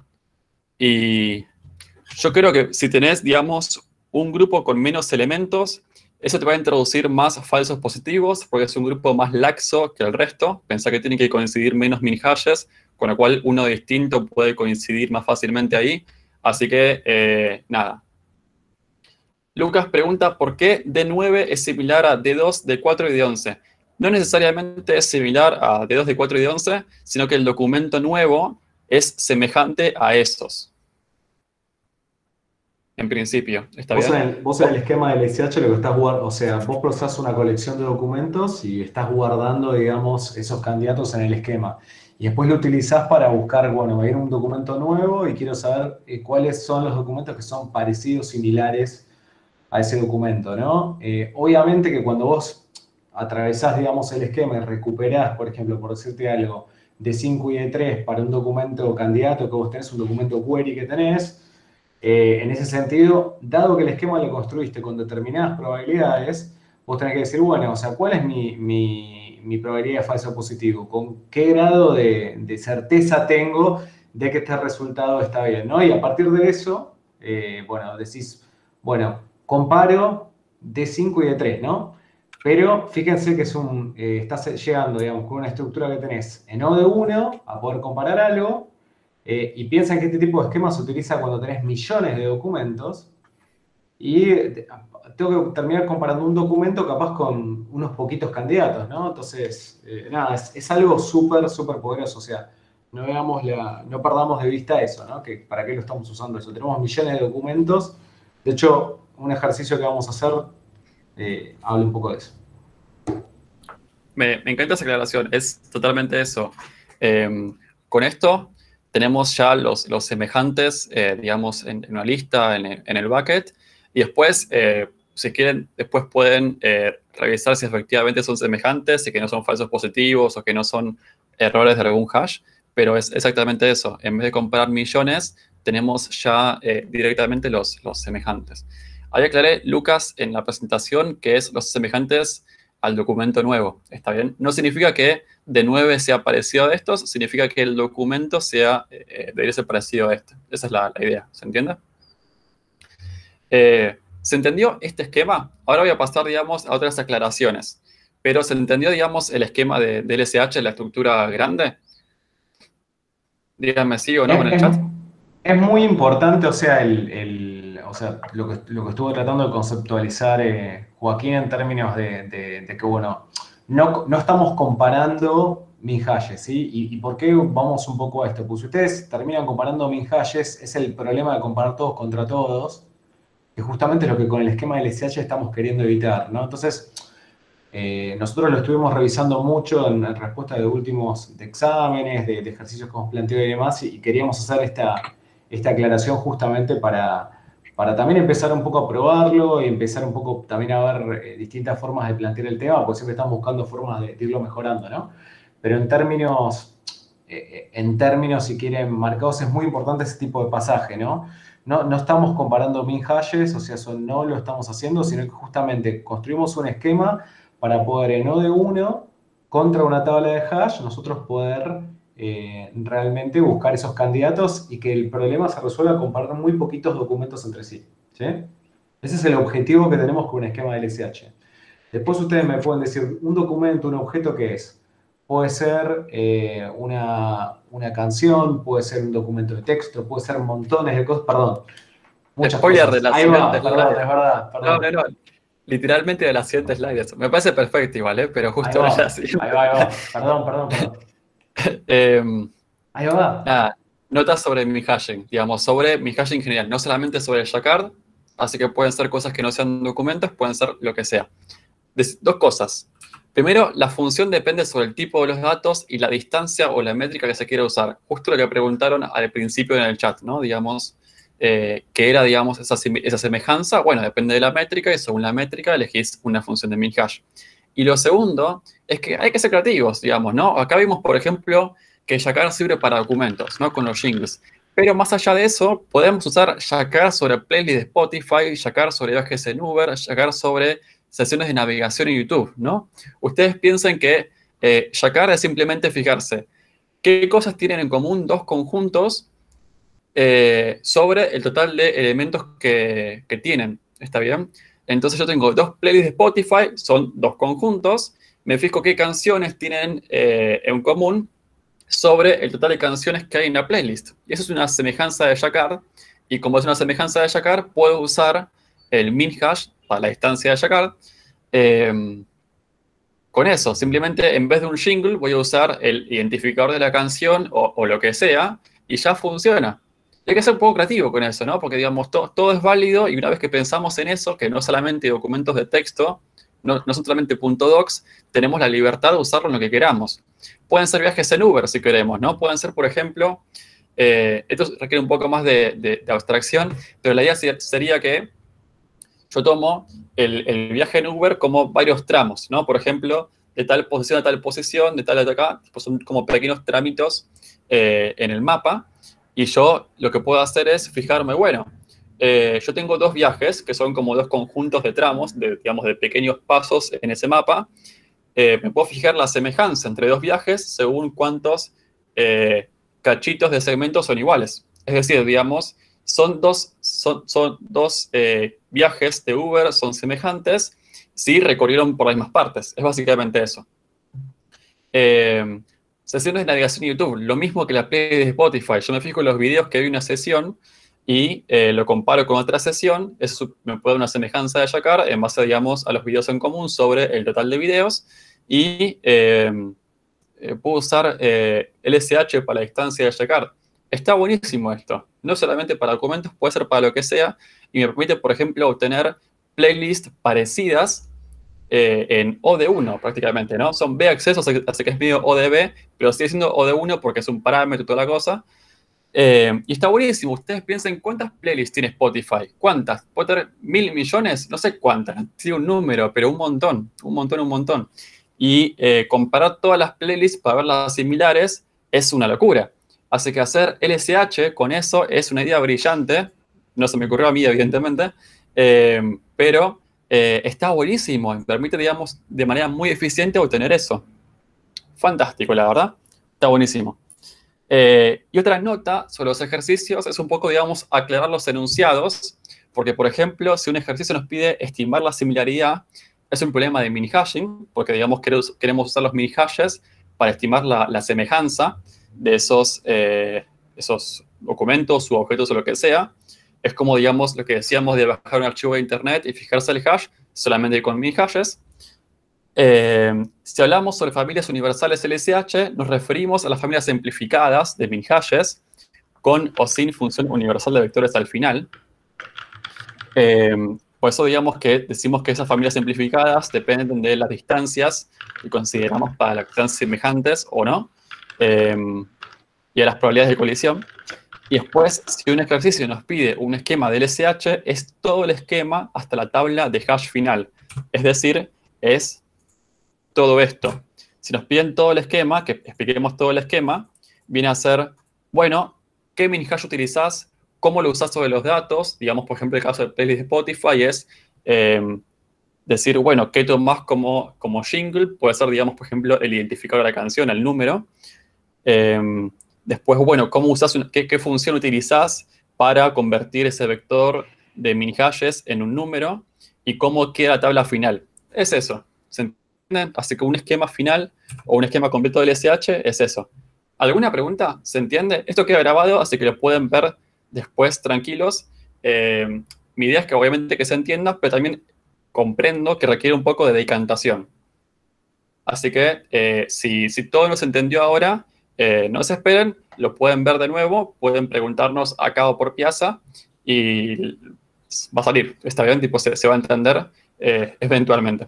y yo creo que si tenés, digamos, un grupo con menos elementos, eso te va a introducir más falsos positivos, porque es un grupo más laxo que el resto. Pensá que tiene que coincidir menos mini-hashes, con lo cual uno distinto puede coincidir más fácilmente ahí. Así que, eh, nada. Lucas pregunta, ¿por qué D nueve es similar a D dos, D cuatro y D once? No necesariamente es similar a D dos, D cuatro y D once, sino que el documento nuevo es semejante a esos. En principio, ¿está Vos en bien? el, vos en el esquema del S H lo que estás guardando, o sea, vos procesás una colección de documentos y estás guardando, digamos, esos candidatos en el esquema. Y después lo utilizás para buscar, bueno, va a ir un documento nuevo y quiero saber eh, cuáles son los documentos que son parecidos, similares a ese documento, ¿no? Eh, obviamente que cuando vos atravesás, digamos, el esquema y recuperás, por ejemplo, por decirte algo, de cinco y de tres para un documento candidato que vos tenés, un documento query que tenés, eh, en ese sentido, dado que el esquema lo construiste con determinadas probabilidades, vos tenés que decir, bueno, o sea, ¿cuál es mi, mi, mi probabilidad de falso positivo? ¿Con qué grado de, de certeza tengo de que este resultado está bien, ¿no? Y a partir de eso, eh, bueno, decís, bueno, comparo de cinco y de tres, ¿no? Pero fíjense que es un, eh, estás llegando, digamos, con una estructura que tenés en O de uno a poder comparar algo, eh, y piensan que este tipo de esquema se utiliza cuando tenés millones de documentos, y eh, tengo que terminar comparando un documento capaz con unos poquitos candidatos, ¿no? Entonces, eh, nada, es, es algo súper, súper poderoso, o sea, no, veamos la, no perdamos de vista eso, ¿no? Que para qué lo estamos usando eso. Tenemos millones de documentos, de hecho, un ejercicio que vamos a hacer eh, habla un poco de eso. Me, me encanta esa aclaración, es totalmente eso. Eh, con esto tenemos ya los, los semejantes, eh, digamos, en, en una lista, en el, en el bucket, y después, eh, si quieren, después pueden eh, revisar si efectivamente son semejantes, y que no son falsos positivos o que no son errores de algún hash, pero es exactamente eso. En vez de comparar millones, tenemos ya eh, directamente los, los semejantes. Ahí aclaré, Lucas, en la presentación, que es los semejantes al documento nuevo, ¿está bien? No significa que de nueve sea parecido a estos, significa que el documento sea, eh, debería ser parecido a este. Esa es la, la idea, ¿se entiende? Eh, ¿Se entendió este esquema? Ahora voy a pasar, digamos, a otras aclaraciones. Pero ¿se entendió, digamos, el esquema de, de L S H, la estructura grande? Díganme sí o no en el Es, chat. es muy importante, o sea, el, el- o sea lo, que, lo que estuvo tratando de conceptualizar eh, Joaquín en términos de, de- de que, bueno, no, no estamos comparando min hashes, ¿sí? ¿Y, y por qué vamos un poco a esto? Pues si ustedes terminan comparando min hashes, es el problema de comparar todos contra todos, que justamente es lo que con el esquema de L S H estamos queriendo evitar, ¿no? Entonces, eh, nosotros lo estuvimos revisando mucho en, en respuesta de últimos de exámenes, de, de ejercicios que hemos planteado y demás, y, y queríamos hacer esta, esta aclaración justamente para, para también empezar un poco a probarlo y empezar un poco también a ver eh, distintas formas de plantear el tema, porque siempre estamos buscando formas de, de irlo mejorando, ¿no? Pero en términos, eh, en términos, si quieren, marcados, es muy importante ese tipo de pasaje, ¿no? No, no estamos comparando min hashes, o sea, eso no lo estamos haciendo, sino que justamente construimos un esquema para poder en O de uno contra una tabla de hash, nosotros poder eh, realmente buscar esos candidatos y que el problema se resuelva comparando muy poquitos documentos entre sí, ¿sí? Ese es el objetivo que tenemos con un esquema de L S H. Después ustedes me pueden decir, un documento, un objeto, ¿qué es? Puede ser eh, una, una canción, puede ser un documento de texto, puede ser montones de cosas, perdón, muchas Spoiler cosas. de la Ahí va, siguiente perdón, slide. es verdad, No, perdón. no, no. Literalmente de la siguiente slide. Eso. Me parece perfecto igual, ¿eh? Pero Ahí justo era la va, siguiente. ahí va, ahí va. Perdón, perdón, perdón. Eh, Ahí va. Nada, notas sobre mi hashing, digamos, sobre mi hashing en general, no solamente sobre el Jacquard, así que pueden ser cosas que no sean documentos, pueden ser lo que sea. Des- dos cosas. Primero, la función depende sobre el tipo de los datos y la distancia o la métrica que se quiera usar. Justo lo que preguntaron al principio en el chat, ¿no? Digamos, eh, ¿qué era, digamos, esa, sim- esa semejanza? Bueno, depende de la métrica y según la métrica elegís una función de min hash. Y lo segundo es que hay que ser creativos, digamos, ¿no? Acá vimos, por ejemplo, que Jacquard sirve para documentos, ¿no? Con los jingles. Pero más allá de eso, podemos usar Jacquard sobre playlist de Spotify, Jacquard sobre viajes en Uber, Jacquard sobre sesiones de navegación en YouTube, ¿no? Ustedes piensen que eh, Jacquard es simplemente fijarse qué cosas tienen en común dos conjuntos eh, sobre el total de elementos que, que tienen, ¿está bien? Entonces yo tengo dos playlists de Spotify, son dos conjuntos, me fijo qué canciones tienen eh, en común sobre el total de canciones que hay en la playlist. Y eso es una semejanza de Jacquard, y como es una semejanza de Jacquard, puedo usar el min hash para la distancia de Jacquard. Eh, con eso, simplemente en vez de un jingle voy a usar el identificador de la canción o, o lo que sea, y ya funciona. Y hay que ser un poco creativo con eso, ¿no? Porque, digamos, to- todo es válido y una vez que pensamos en eso, que no solamente documentos de texto, no, no son solamente .docs, tenemos la libertad de usarlo en lo que queramos. Pueden ser viajes en Uber si queremos, ¿no? Pueden ser, por ejemplo, eh, esto requiere un poco más de, de- de abstracción, pero la idea se- sería que yo tomo el, el viaje en Uber como varios tramos, ¿no? Por ejemplo, de tal posición a tal posición, de tal a acá, pues son como pequeños tramitos eh, en el mapa, y yo lo que puedo hacer es fijarme, bueno, eh, yo tengo dos viajes, que son como dos conjuntos de tramos, de, digamos, de pequeños pasos en ese mapa. Eh, me puedo fijar la semejanza entre dos viajes según cuántos eh, cachitos de segmentos son iguales. Es decir, digamos, son dos, son, son dos eh, viajes de Uber, son semejantes, si recorrieron por las mismas partes. Es básicamente eso. Eh, sesiones de navegación en YouTube, lo mismo que la playlist de Spotify. Yo me fijo en los videos que hay una sesión y eh, lo comparo con otra sesión. Eso me puede dar una semejanza de Yakar en base, digamos, a los videos en común sobre el total de videos. Y eh, eh, puedo usar eh, L S H para la distancia de Yakar. Está buenísimo esto. No solamente para documentos, puede ser para lo que sea. Y me permite, por ejemplo, obtener playlists parecidas eh, en O D uno prácticamente, ¿no? Son B accesos, así que es medio O D B, pero sigue siendo O D uno porque es un parámetro y toda la cosa. Eh, y está buenísimo. Ustedes piensen, ¿cuántas playlists tiene Spotify? ¿Cuántas? ¿Puede tener mil millones? No sé cuántas. Tiene un número, pero un montón. Un montón, un montón. Y eh, comparar todas las playlists para verlas similares es una locura. Así que hacer L S H con eso es una idea brillante. No se me ocurrió a mí, evidentemente. Eh, pero eh, está buenísimo. Me permite, digamos, de manera muy eficiente obtener eso. Fantástico, la verdad. Está buenísimo. Eh, y otra nota sobre los ejercicios es un poco, digamos, aclarar los enunciados, porque, por ejemplo, si un ejercicio nos pide estimar la similaridad, es un problema de mini-hashing, porque, digamos, queremos usar los mini-hashes para estimar la, la semejanza de esos, eh, esos documentos u objetos o lo que sea. Es como, digamos, lo que decíamos de bajar un archivo de internet y fijarse el hash solamente con mini-hashes. Eh, si hablamos sobre familias universales L S H, nos referimos a las familias simplificadas de mini-hashes con o sin función universal de vectores al final. Eh, por eso digamos que decimos que esas familias simplificadas dependen de las distancias que consideramos para las que sean semejantes o no, eh, y a las probabilidades de colisión. Y después, si un ejercicio nos pide un esquema de L S H, es todo el esquema hasta la tabla de hash final. Es decir, es todo esto. Si nos piden todo el esquema, que expliquemos todo el esquema, viene a ser, bueno, ¿qué mini-hash utilizás? ¿Cómo lo usás sobre los datos? Digamos, por ejemplo, el caso de playlist de Spotify es eh, decir, bueno, ¿qué tomás como, como jingle? Puede ser, digamos, por ejemplo, el identificador de la canción, el número. Eh, después, bueno, ¿cómo usás, qué, qué función utilizás para convertir ese vector de mini-hashes en un número? ¿Y cómo queda la tabla final? Es eso. ¿Se entienden? Así que un esquema final o un esquema completo del L S H es eso. ¿Alguna pregunta? ¿Se entiende? Esto queda grabado, así que lo pueden ver después tranquilos. Eh, mi idea es que obviamente que se entienda, pero también comprendo que requiere un poco de decantación. Así que eh, si, si todo no se entendió ahora, eh, no se esperen, lo pueden ver de nuevo, pueden preguntarnos acá o por Piazza y va a salir, está bien, tipo se, se va a entender eh, eventualmente.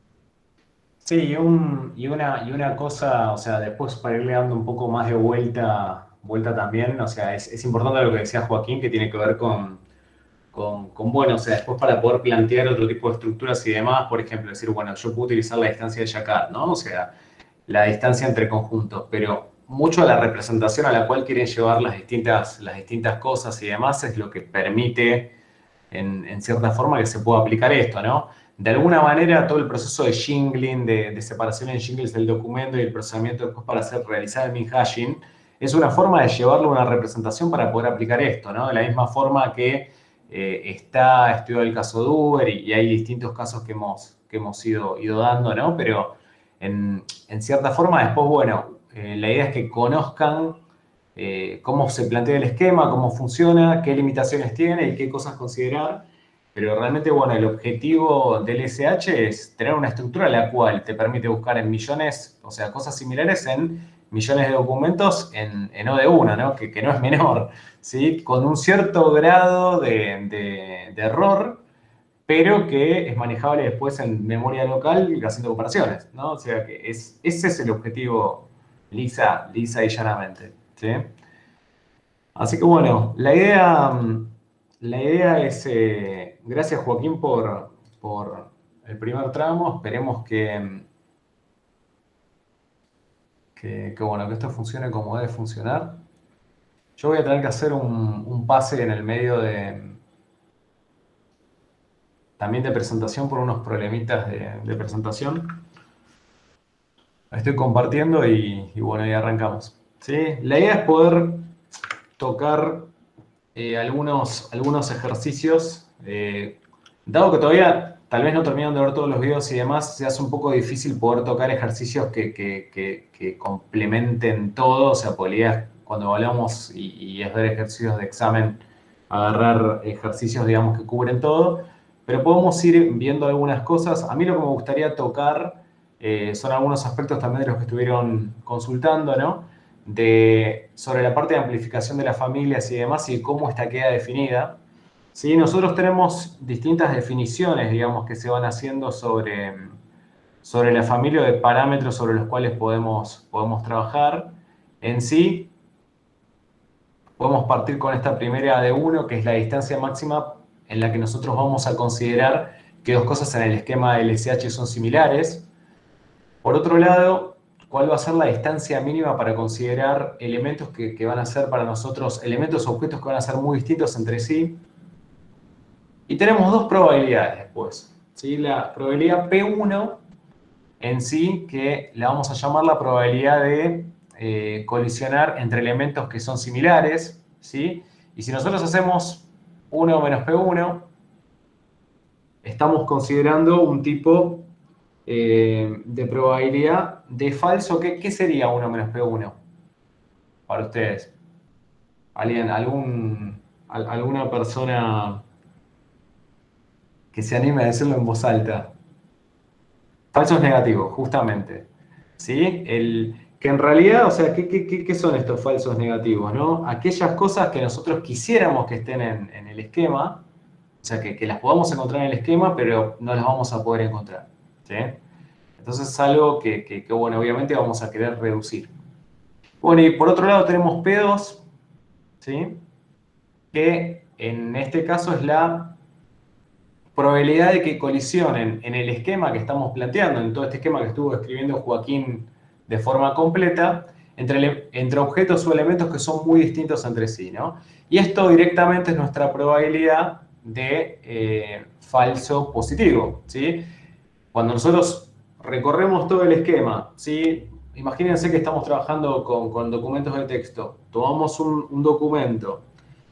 Sí, y, un, y, una, y una cosa, o sea, después para irle dando un poco más de vuelta, vuelta también, o sea, es, es importante lo que decía Joaquín, que tiene que ver con, con, con, bueno, o sea, después para poder plantear otro tipo de estructuras y demás, por ejemplo, decir, bueno, yo puedo utilizar la distancia de Yakar, ¿no? O sea, la distancia entre conjuntos, pero mucho a la representación a la cual quieren llevar las distintas, las distintas cosas y demás es lo que permite, en, en cierta forma, que se pueda aplicar esto, ¿no? De alguna manera, todo el proceso de shingling, de, de separación en shingles del documento y el procesamiento después para hacer, realizar el min-hashing, es una forma de llevarlo a una representación para poder aplicar esto, ¿no? De la misma forma que eh, está estudiado el caso de Uber y, y hay distintos casos que hemos, que hemos ido, ido dando, ¿no? Pero en, en cierta forma, después, bueno, eh, la idea es que conozcan eh, cómo se plantea el esquema, cómo funciona, qué limitaciones tiene y qué cosas considerar. Pero realmente, bueno, el objetivo del S H es tener una estructura la cual te permite buscar en millones, o sea, cosas similares en millones de documentos en, en O D uno, ¿no? Que, que no es menor, ¿sí? Con un cierto grado de, de, de error, pero que es manejable después en memoria local haciendo comparaciones, ¿no? O sea, que es, ese es el objetivo lisa, lisa y llanamente, ¿sí? Así que, bueno, la idea... la idea es, eh, gracias Joaquín por, por el primer tramo, esperemos que, que, que, bueno, que esto funcione como debe funcionar. Yo voy a tener que hacer un, un pase en el medio de, también de presentación por unos problemitas de, de presentación. Estoy compartiendo y, y bueno, y arrancamos. ¿Sí? La idea es poder tocar eh, algunos, algunos ejercicios. Eh, dado que todavía tal vez no terminan de ver todos los videos y demás, se hace un poco difícil poder tocar ejercicios que, que, que, que complementen todo. O sea, podría, cuando hablamos y, y es ver ejercicios de examen, agarrar ejercicios, digamos, que cubren todo. Pero podemos ir viendo algunas cosas. A mí lo que me gustaría tocar eh, son algunos aspectos también de los que estuvieron consultando, ¿no? De, sobre la parte de amplificación de las familias y demás y cómo esta queda definida. ¿Sí? Nosotros tenemos distintas definiciones, digamos, que se van haciendo sobre, sobre la familia de parámetros sobre los cuales podemos, podemos trabajar. En sí, podemos partir con esta primera de uno, que es la distancia máxima en la que nosotros vamos a considerar que dos cosas en el esquema del L S H son similares. Por otro lado, ¿cuál va a ser la distancia mínima para considerar elementos que, que van a ser para nosotros, elementos o objetos que van a ser muy distintos entre sí? Y tenemos dos probabilidades después. ¿Sí? La probabilidad P uno en sí, que la vamos a llamar la probabilidad de eh, colisionar entre elementos que son similares. ¿Sí? Y si nosotros hacemos uno menos P uno, estamos considerando un tipo eh, de probabilidad de falso. ¿Qué, qué sería uno menos P uno para ustedes? ¿Alguien, algún, al, alguna persona que se anime a decirlo en voz alta? Falsos negativos, justamente. ¿Sí? El, que en realidad, o sea, ¿qué, qué, qué son estos falsos negativos? ¿No? Aquellas cosas que nosotros quisiéramos que estén en, en el esquema, o sea, que, que las podamos encontrar en el esquema, pero no las vamos a poder encontrar. ¿Sí? Entonces es algo que, que, que, bueno, obviamente vamos a querer reducir. Bueno, y por otro lado tenemos P dos, ¿sí? Que en este caso es la probabilidad de que colisionen en el esquema que estamos planteando, en todo este esquema que estuvo escribiendo Joaquín de forma completa, entre, entre objetos o elementos que son muy distintos entre sí, ¿no? Y esto directamente es nuestra probabilidad de eh, falso positivo, ¿sí? Cuando nosotros recorremos todo el esquema, ¿sí? Imagínense que estamos trabajando con, con documentos de texto. Tomamos un, un documento,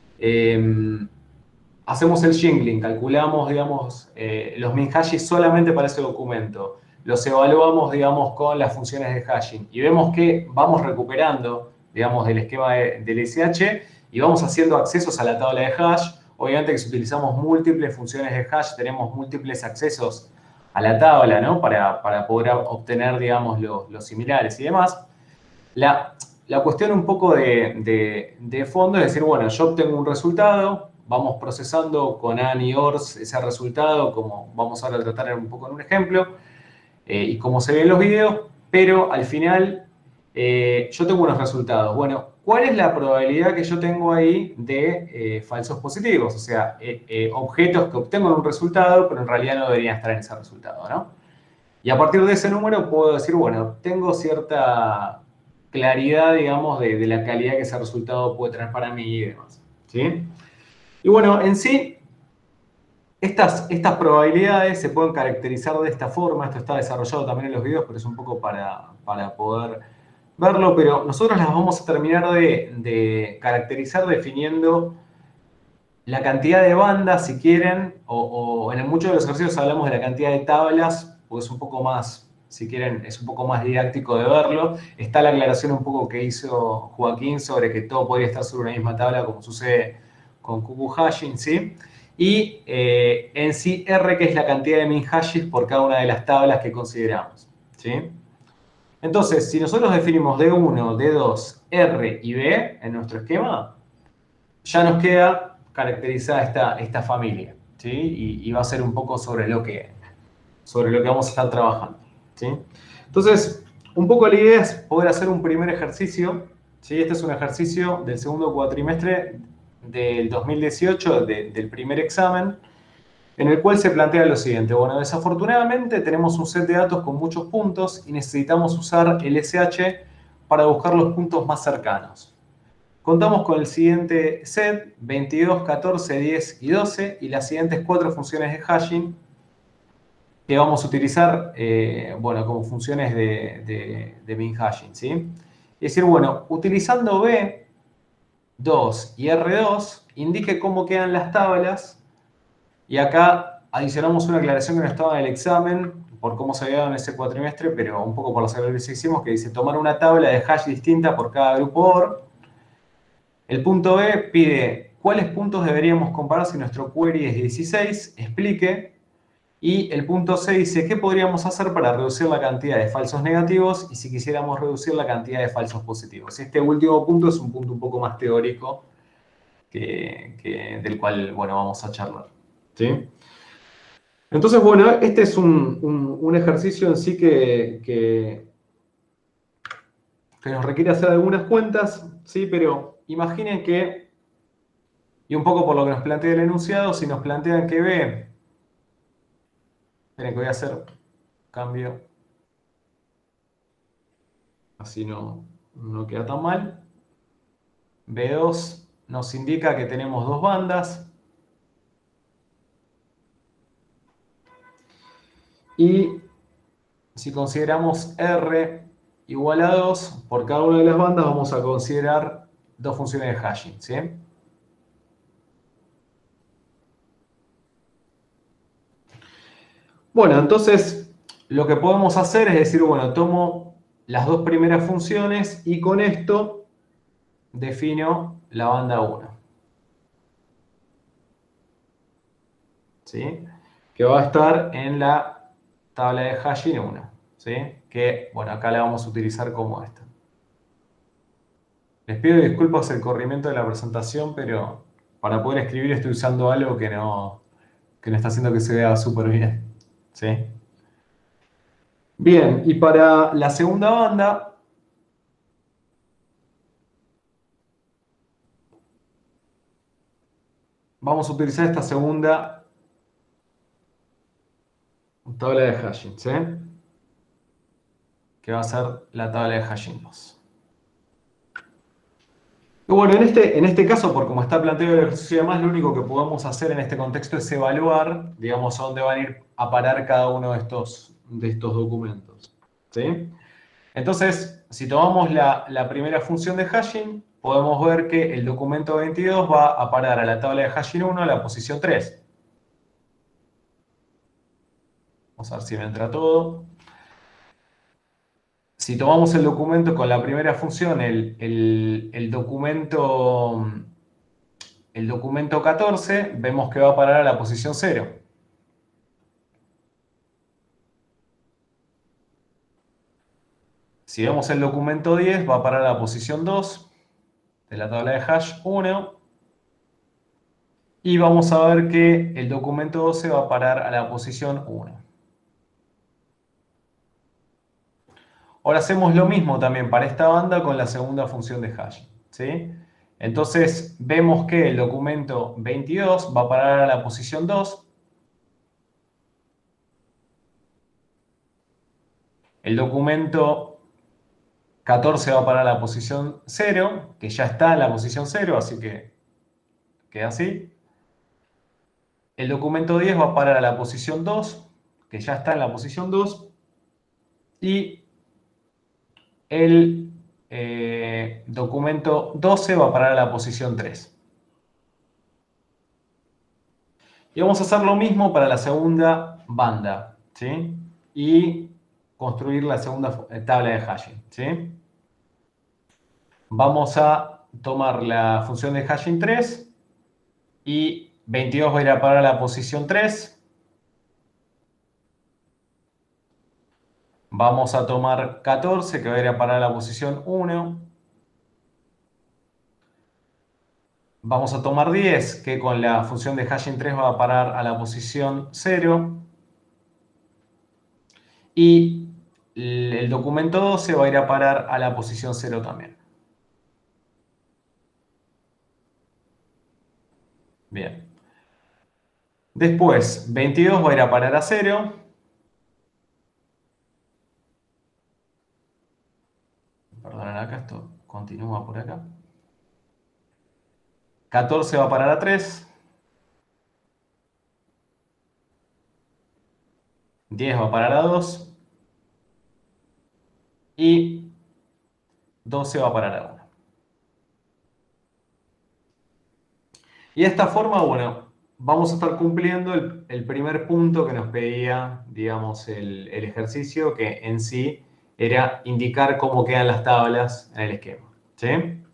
eh, hacemos el shingling, calculamos, digamos, eh, los min hashes solamente para ese documento. Los evaluamos, digamos, con las funciones de hashing. Y vemos que vamos recuperando, digamos, del esquema de, del S H y vamos haciendo accesos a la tabla de hash. Obviamente que si utilizamos múltiples funciones de hash, tenemos múltiples accesos a la tabla, ¿no? Para, para poder obtener, digamos, los, los similares y demás. La, la cuestión un poco de, de, de fondo es decir, bueno, yo obtengo un resultado, vamos procesando con A N y O R S ese resultado, como vamos ahora a tratar un poco en un ejemplo, eh, y como se ve en los videos, pero al final eh, yo tengo unos resultados. Bueno, ¿cuál es la probabilidad que yo tengo ahí de eh, falsos positivos? O sea, eh, eh, objetos que obtengo en un resultado, pero en realidad no deberían estar en ese resultado, ¿no? Y a partir de ese número puedo decir, bueno, tengo cierta claridad, digamos, de, de la calidad que ese resultado puede tener para mí y demás, ¿sí? Y bueno, en sí, estas, estas probabilidades se pueden caracterizar de esta forma. Esto está desarrollado también en los videos, pero es un poco para, para poder verlo. Pero nosotros las vamos a terminar de, de caracterizar definiendo la cantidad de bandas, si quieren, o, o en muchos de los ejercicios hablamos de la cantidad de tablas, porque es un poco más, si quieren, es un poco más didáctico de verlo. Está la aclaración un poco que hizo Joaquín sobre que todo podría estar sobre una misma tabla, como sucede con Q Q hashing, ¿sí? Y eh, en sí R, que es la cantidad de min hashes por cada una de las tablas que consideramos, ¿sí? Entonces, si nosotros definimos D uno, D dos, R y B en nuestro esquema, ya nos queda caracterizada esta, esta familia, ¿sí? Y, y va a ser un poco sobre lo que, sobre lo que vamos a estar trabajando, ¿sí? Entonces, un poco la idea es poder hacer un primer ejercicio, ¿sí? Este es un ejercicio del segundo cuatrimestre del dos mil dieciocho, de, del primer examen, en el cual se plantea lo siguiente. Bueno, desafortunadamente tenemos un set de datos con muchos puntos y necesitamos usar el S H para buscar los puntos más cercanos. Contamos con el siguiente set, veintidós, catorce, diez y doce, y las siguientes cuatro funciones de hashing que vamos a utilizar, eh, bueno, como funciones de, de, de min hashing, ¿sí? Es decir, bueno, utilizando B dos y R dos, indique cómo quedan las tablas, y acá adicionamos una aclaración que no estaba en el examen, por cómo se había dado en ese cuatrimestre, pero un poco por los errores que hicimos, que dice tomar una tabla de hash distinta por cada grupo O R. El punto B pide cuáles puntos deberíamos comparar si nuestro query es dieciséis, explique. Y el punto C dice qué podríamos hacer para reducir la cantidad de falsos negativos y si quisiéramos reducir la cantidad de falsos positivos. Este último punto es un punto un poco más teórico que, que del cual, bueno, vamos a charlar, ¿sí? Entonces, bueno, este es un, un, un ejercicio en sí que, que, que nos requiere hacer algunas cuentas, ¿sí? Pero imaginen que, y un poco por lo que nos plantea el enunciado, si nos plantean que B, esperen que voy a hacer cambio, así no, no queda tan mal. B dos nos indica que tenemos dos bandas. Y si consideramos R igual a dos, por cada una de las bandas vamos a considerar dos funciones de hashing, ¿sí? Bueno, entonces lo que podemos hacer es decir, bueno, tomo las dos primeras funciones y con esto defino la banda uno. ¿Sí? Que va a estar en la tabla de hashing uno. ¿Sí? Que, bueno, acá la vamos a utilizar como esta. Les pido disculpas el corrimiento de la presentación, pero para poder escribir estoy usando algo que no, que no está haciendo que se vea súper bien. ¿Sí? Bien, y para la segunda banda, vamos a utilizar esta segunda tabla de hashing, ¿sí? Que va a ser la tabla de hashing dos. Y bueno, en este, en este caso, por como está planteado el ejercicio y demás, lo único que podemos hacer en este contexto es evaluar, digamos, a dónde van a ir a parar cada uno de estos, de estos documentos, ¿sí? Entonces, si tomamos la, la primera función de hashing, podemos ver que el documento veintidós va a parar a la tabla de hashing uno a la posición tres. Vamos a ver si me entra todo. Si tomamos el documento con la primera función, el, el, el documento... El documento catorce, vemos que va a parar a la posición cero. Si vemos el documento diez, va a parar a la posición dos de la tabla de hash uno. Y vamos a ver que el documento doce va a parar a la posición uno. Ahora hacemos lo mismo también para esta banda con la segunda función de hash, ¿sí? Entonces vemos que el documento veintidós va a parar a la posición dos. El documento catorce va a parar a la posición cero, que ya está en la posición cero, así que queda así. El documento diez va a parar a la posición dos, que ya está en la posición dos. Y el eh, documento doce va a parar a la posición tres. Y vamos a hacer lo mismo para la segunda banda, ¿sí? Y construir la segunda tabla de hashing, ¿sí? Vamos a tomar la función de hashing tres y veintidós va a ir a parar a la posición tres. Vamos a tomar catorce, que va a ir a parar a la posición uno. Vamos a tomar diez, que con la función de hashing tres va a parar a la posición cero. Y el documento doce va a ir a parar a la posición cero también. Bien. Después, veintidós va a ir a parar a cero. Perdonen acá, esto continúa por acá. catorce va a parar a tres. diez va a parar a dos. Y doce va a parar a uno. Y de esta forma, bueno, vamos a estar cumpliendo el, el primer punto que nos pedía, digamos, el, el ejercicio, que en sí era indicar cómo quedan las tablas en el esquema. ¿Sí?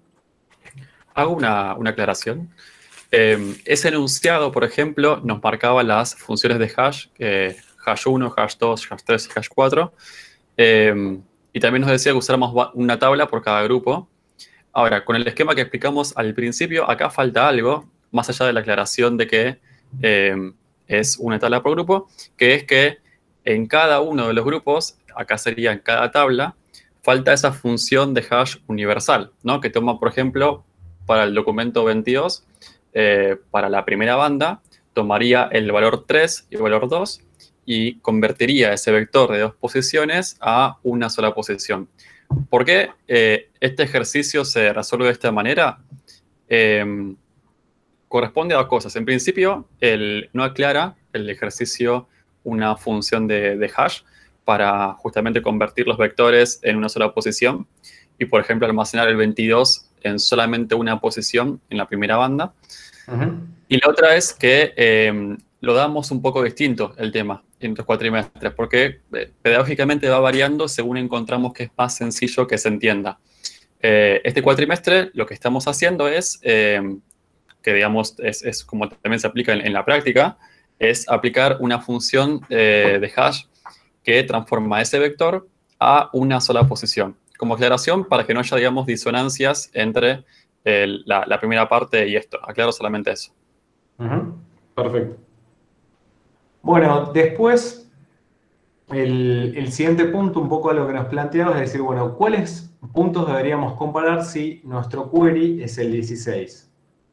Hago una, una aclaración. Eh, ese enunciado, por ejemplo, nos marcaba las funciones de hash, eh, hash uno, hash dos, hash tres y hash cuatro. Eh, y también nos decía que usáramos va- una tabla por cada grupo. Ahora, con el esquema que explicamos al principio, acá falta algo, más allá de la aclaración de que eh, es una tabla por grupo, que es que en cada uno de los grupos, acá sería en cada tabla, falta esa función de hash universal, ¿no? Que toma, por ejemplo, para el documento veintidós, eh, para la primera banda, tomaría el valor tres y el valor dos y convertiría ese vector de dos posiciones a una sola posición. ¿Por qué eh, este ejercicio se resuelve de esta manera? Eh, corresponde a dos cosas. En principio, el, no aclara el ejercicio una función de, de hash para justamente convertir los vectores en una sola posición y, por ejemplo, almacenar el veintidós en solamente una posición en la primera banda. Uh-huh. Y la otra es que eh, lo damos un poco distinto el tema en los cuatrimestres, porque eh, pedagógicamente va variando según encontramos que es más sencillo que se entienda. Eh, este cuatrimestre lo que estamos haciendo es, eh, que digamos es, es como también se aplica en, en la práctica, es aplicar una función eh, de hash que transforma ese vector a una sola posición. Como aclaración, para que no haya, digamos, disonancias entre el, la, la primera parte y esto. Aclaro solamente eso. Uh-huh. Perfecto. Bueno, después, el, el siguiente punto, un poco a lo que nos planteaba, es decir, bueno, ¿cuáles puntos deberíamos comparar si nuestro query es el dieciséis?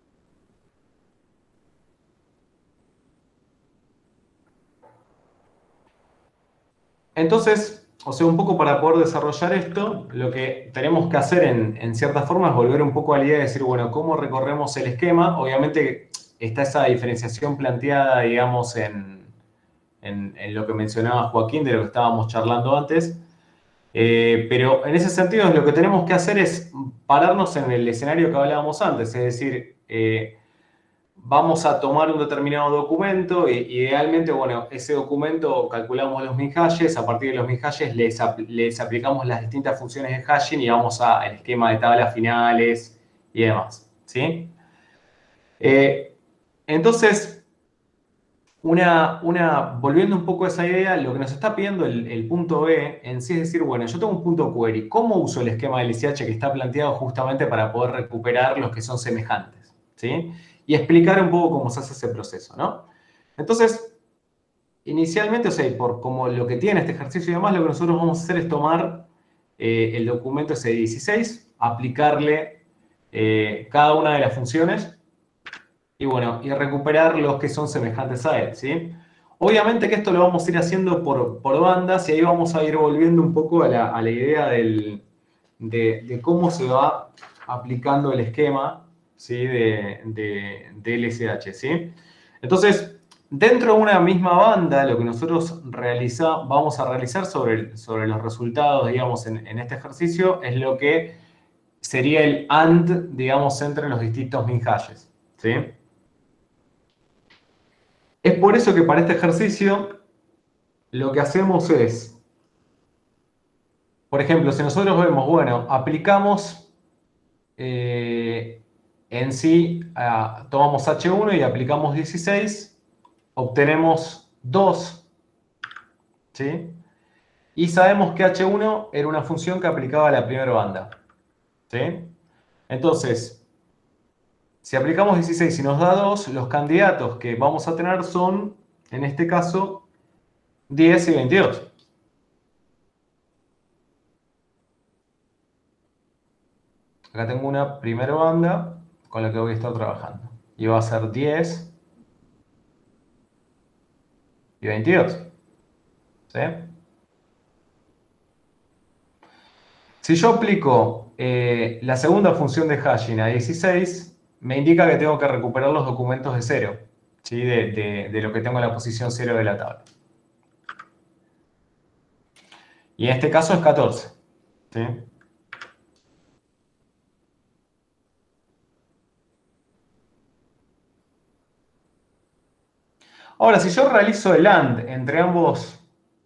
Entonces, o sea, un poco para poder desarrollar esto, lo que tenemos que hacer en, en cierta forma es volver un poco a la idea de decir, bueno, ¿cómo recorremos el esquema? Obviamente está esa diferenciación planteada, digamos, en, en, en lo que mencionaba Joaquín, de lo que estábamos charlando antes. Eh, pero en ese sentido, lo que tenemos que hacer es pararnos en el escenario que hablábamos antes, es decir, eh, vamos a tomar un determinado documento e idealmente, bueno, ese documento calculamos los min hashes, a partir de los min hashes les, les aplicamos las distintas funciones de hashing y vamos al esquema de tablas finales y demás, ¿sí? Eh, entonces, una, una, volviendo un poco a esa idea, lo que nos está pidiendo el, el punto B en sí es decir, bueno, yo tengo un punto query, ¿cómo uso el esquema del L C H que está planteado justamente para poder recuperar los que son semejantes? ¿Sí? Y explicar un poco cómo se hace ese proceso, ¿no? Entonces, inicialmente, o sea, por como lo que tiene este ejercicio y demás, lo que nosotros vamos a hacer es tomar eh, el documento ese dieciséis, aplicarle eh, cada una de las funciones y bueno, y recuperar los que son semejantes a él, ¿sí? Obviamente que esto lo vamos a ir haciendo por, por bandas y ahí vamos a ir volviendo un poco a la, a la idea del, de, de cómo se va aplicando el esquema, ¿sí? de, de, de L S H, ¿sí? Entonces, dentro de una misma banda, lo que nosotros realiza, vamos a realizar sobre, sobre los resultados, digamos, en, en este ejercicio, es lo que sería el AND, digamos, entre los distintos min hashes, ¿sí? Es por eso que para este ejercicio lo que hacemos es, por ejemplo, si nosotros vemos, bueno, aplicamos eh, en sí, uh, tomamos hache uno y aplicamos dieciséis, obtenemos dos, ¿sí? Y sabemos que hache uno era una función que aplicaba a la primera banda, ¿sí? Entonces, si aplicamos dieciséis y nos da dos, los candidatos que vamos a tener son, en este caso, diez y veintidós. Acá tengo una primera banda con la que voy a estar trabajando. y va a ser diez y veintidós. ¿Sí? Si yo aplico eh, la segunda función de hashing a dieciséis, me indica que tengo que recuperar los documentos de cero, ¿sí? de, de, de lo que tengo en la posición cero de la tabla. Y en este caso es catorce. ¿Sí? Ahora, si yo realizo el AND entre ambos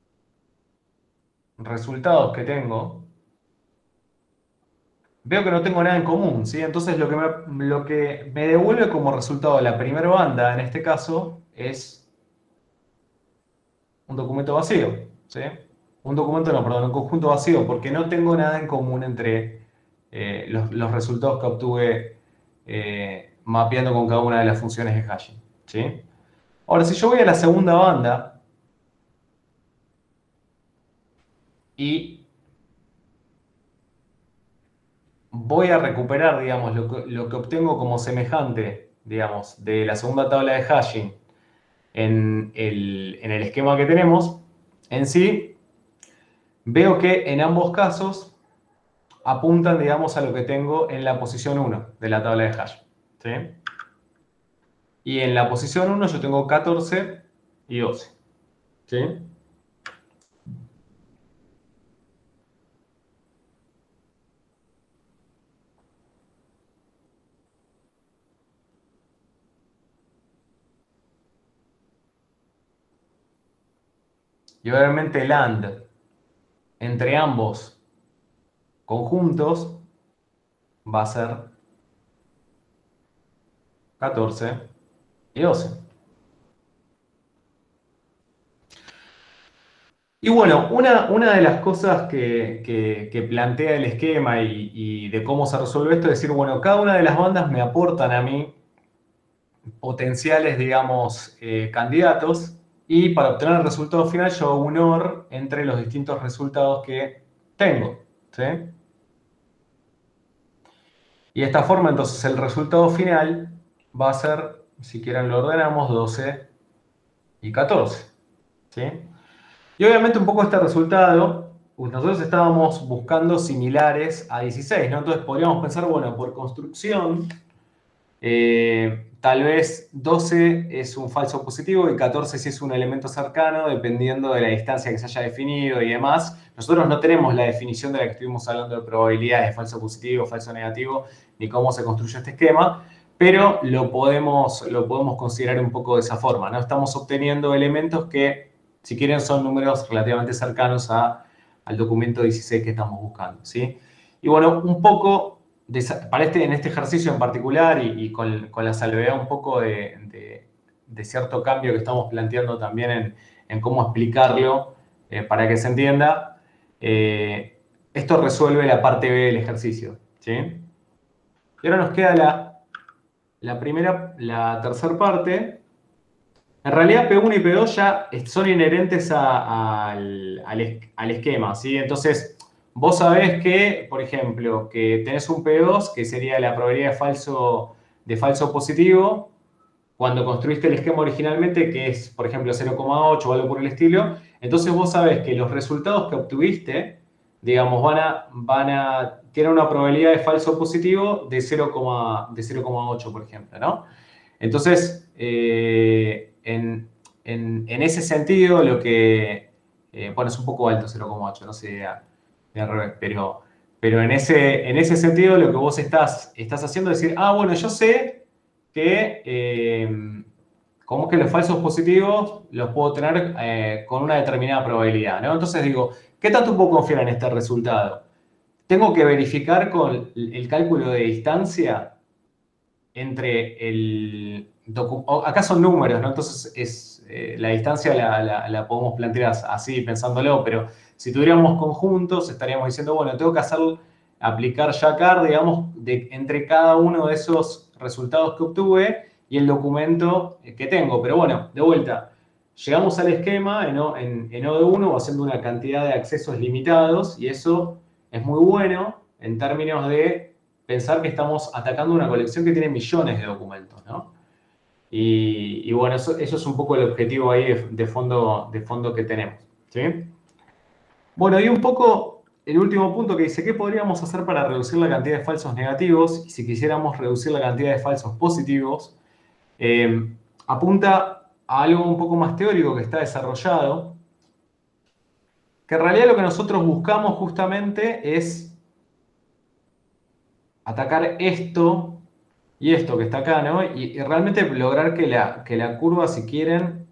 resultados que tengo, veo que no tengo nada en común, ¿sí? Entonces lo que me, lo que me devuelve como resultado la primera banda, en este caso, es un documento vacío, ¿sí? Un documento, no, perdón, un conjunto vacío, porque no tengo nada en común entre eh, los, los resultados que obtuve eh, mapeando con cada una de las funciones de hashing, ¿sí? Ahora, si yo voy a la segunda banda y voy a recuperar, digamos, lo que, lo que obtengo como semejante, digamos, de la segunda tabla de hashing en el, en el esquema que tenemos, en sí, veo que en ambos casos apuntan, digamos, a lo que tengo en la posición uno de la tabla de hash, ¿sí? Y en la posición uno yo tengo catorce y doce, ¿sí? Y obviamente el AND entre ambos conjuntos va a ser catorce y doce. Y bueno, una, una de las cosas que, que, que plantea el esquema y, y de cómo se resuelve esto es decir, bueno, cada una de las bandas me aportan a mí potenciales, digamos, eh, candidatos, y para obtener el resultado final yo hago un O R entre los distintos resultados que tengo, ¿sí? Y de esta forma, entonces, el resultado final va a ser, si quieren lo ordenamos, doce y catorce, ¿sí? Y obviamente un poco este resultado, pues nosotros estábamos buscando similares a dieciséis, ¿no? Entonces podríamos pensar, bueno, por construcción, eh, tal vez doce es un falso positivo y catorce sí es un elemento cercano, dependiendo de la distancia que se haya definido y demás. Nosotros no tenemos la definición de la que estuvimos hablando de probabilidades de falso positivo, falso negativo, ni cómo se construye este esquema, pero lo podemos, lo podemos considerar un poco de esa forma, ¿no? Estamos obteniendo elementos que, si quieren, son números relativamente cercanos a, al documento dieciséis que estamos buscando, ¿sí? Y bueno, un poco, de, para este, en este ejercicio en particular y, y con, con la salvedad un poco de, de, de cierto cambio que estamos planteando también en, en cómo explicarlo eh, para que se entienda, eh, esto resuelve la parte B del ejercicio, ¿sí? Y ahora nos queda la, la primera, la tercera parte. En realidad P uno y P dos ya son inherentes a, a, al, al, al esquema, ¿sí? Entonces, vos sabés que, por ejemplo, que tenés un P dos, que sería la probabilidad de falso, de falso positivo, cuando construiste el esquema originalmente, que es, por ejemplo, cero coma ocho o algo por el estilo. Entonces vos sabés que los resultados que obtuviste, digamos, van a, van a tienen una probabilidad de falso positivo de cero coma ocho, por ejemplo, ¿no? Entonces, eh, en, en, en ese sentido, lo que... Eh, bueno, es un poco alto, cero coma ocho, no sé, al revés, pero, pero en, ese, en ese sentido lo que vos estás, estás haciendo es decir, ah, bueno, yo sé que, eh, como que los falsos positivos los puedo tener eh, con una determinada probabilidad, ¿no? Entonces digo, ¿qué tanto puedo confiar en este resultado? Tengo que verificar con el cálculo de distancia entre el... Acá son números, ¿no? Entonces es, eh, la distancia la, la, la podemos plantear así, pensándolo, pero si tuviéramos conjuntos, estaríamos diciendo, bueno, tengo que hacer, aplicar Jacquard, digamos, de, entre cada uno de esos resultados que obtuve y el documento que tengo. Pero bueno, de vuelta, llegamos al esquema en O, en, en O de uno haciendo una cantidad de accesos limitados y eso es muy bueno en términos de pensar que estamos atacando una colección que tiene millones de documentos, ¿no? Y, y bueno, eso, eso es un poco el objetivo ahí de, de, fondo, de fondo que tenemos, ¿sí? Bueno, y un poco el último punto que dice, ¿qué podríamos hacer para reducir la cantidad de falsos negativos? Y si quisiéramos reducir la cantidad de falsos positivos, eh, apunta a algo un poco más teórico que está desarrollado, que en realidad lo que nosotros buscamos justamente es atacar esto y esto que está acá, ¿no? Y, y realmente lograr que la, que la curva, si quieren,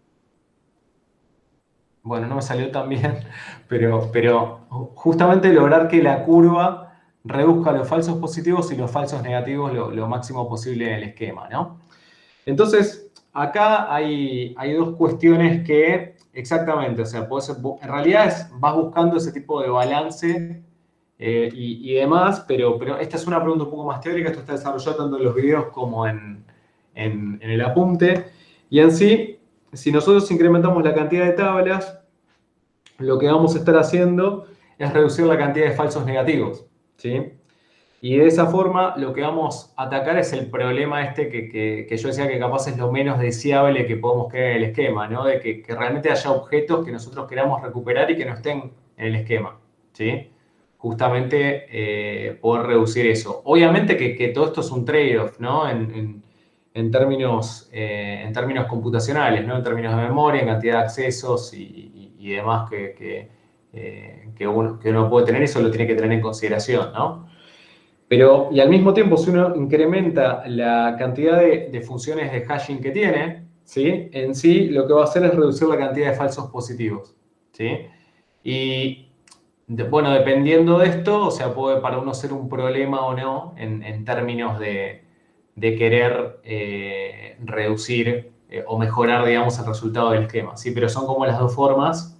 bueno, no me salió tan bien, pero, pero justamente lograr que la curva reduzca los falsos positivos y los falsos negativos lo, lo máximo posible en el esquema, ¿no? Entonces, acá hay, hay dos cuestiones que, exactamente, o sea, puede ser, en realidad es, vas buscando ese tipo de balance eh, y, y demás, pero, pero esta es una pregunta un poco más teórica, esto está desarrollado tanto en los videos como en, en, en el apunte, y en sí, si nosotros incrementamos la cantidad de tablas, lo que vamos a estar haciendo es reducir la cantidad de falsos negativos, ¿sí? Y de esa forma lo que vamos a atacar es el problema este que, que, que yo decía que capaz es lo menos deseable que podemos crear en el esquema, ¿no? De que, que realmente haya objetos que nosotros queramos recuperar y que no estén en el esquema, ¿sí? Justamente eh, poder reducir eso. Obviamente que, que todo esto es un trade-off, ¿no? En, en, en, términos, eh, en términos computacionales, ¿no? En términos de memoria, en cantidad de accesos y, y, y demás que, que, eh, que, uno, que uno puede tener, eso lo tiene que tener en consideración, ¿no? Pero, y al mismo tiempo, si uno incrementa la cantidad de, de funciones de hashing que tiene, ¿sí? En sí, lo que va a hacer es reducir la cantidad de falsos positivos, ¿sí? Y, de, bueno, dependiendo de esto, o sea, puede para uno ser un problema o no en, en términos de, de querer eh, reducir eh, o mejorar, digamos, el resultado del esquema, ¿sí? Pero son como las dos formas.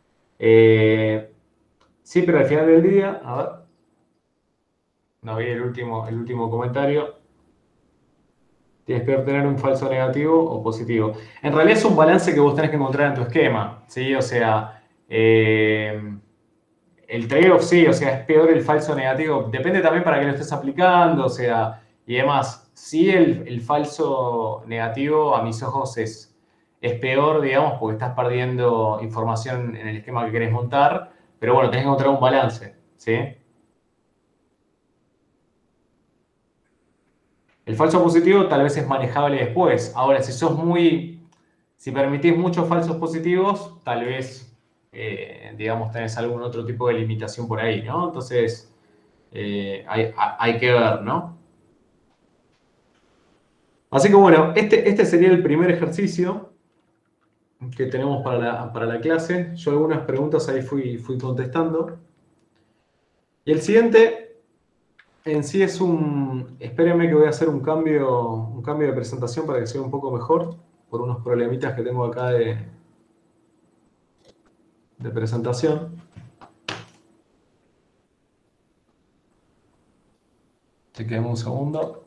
Eh, sí, pero al final del día, a ver... No vi el último, el último comentario. Tienes que obtener un falso negativo o positivo. En realidad es un balance que vos tenés que encontrar en tu esquema, ¿sí? O sea, eh, el trade-off sí, o sea, es peor el falso negativo. Depende también para qué lo estés aplicando, o sea, y demás. Sí, el, el falso negativo a mis ojos es, es peor, digamos, porque estás perdiendo información en el esquema que querés montar, pero bueno, tenés que encontrar un balance, ¿sí? El falso positivo tal vez es manejable después. Ahora, si sos muy, si permitís muchos falsos positivos, tal vez, eh, digamos, tenés algún otro tipo de limitación por ahí, ¿no? Entonces, eh, hay, hay que ver, ¿no? Así que bueno, este, este sería el primer ejercicio que tenemos para la, para la clase. Yo algunas preguntas ahí fui, fui contestando. Y el siguiente... En sí es un... Espérenme que voy a hacer un cambio, un cambio de presentación para que sea un poco mejor, por unos problemitas que tengo acá de, de presentación. Chequeemos un segundo.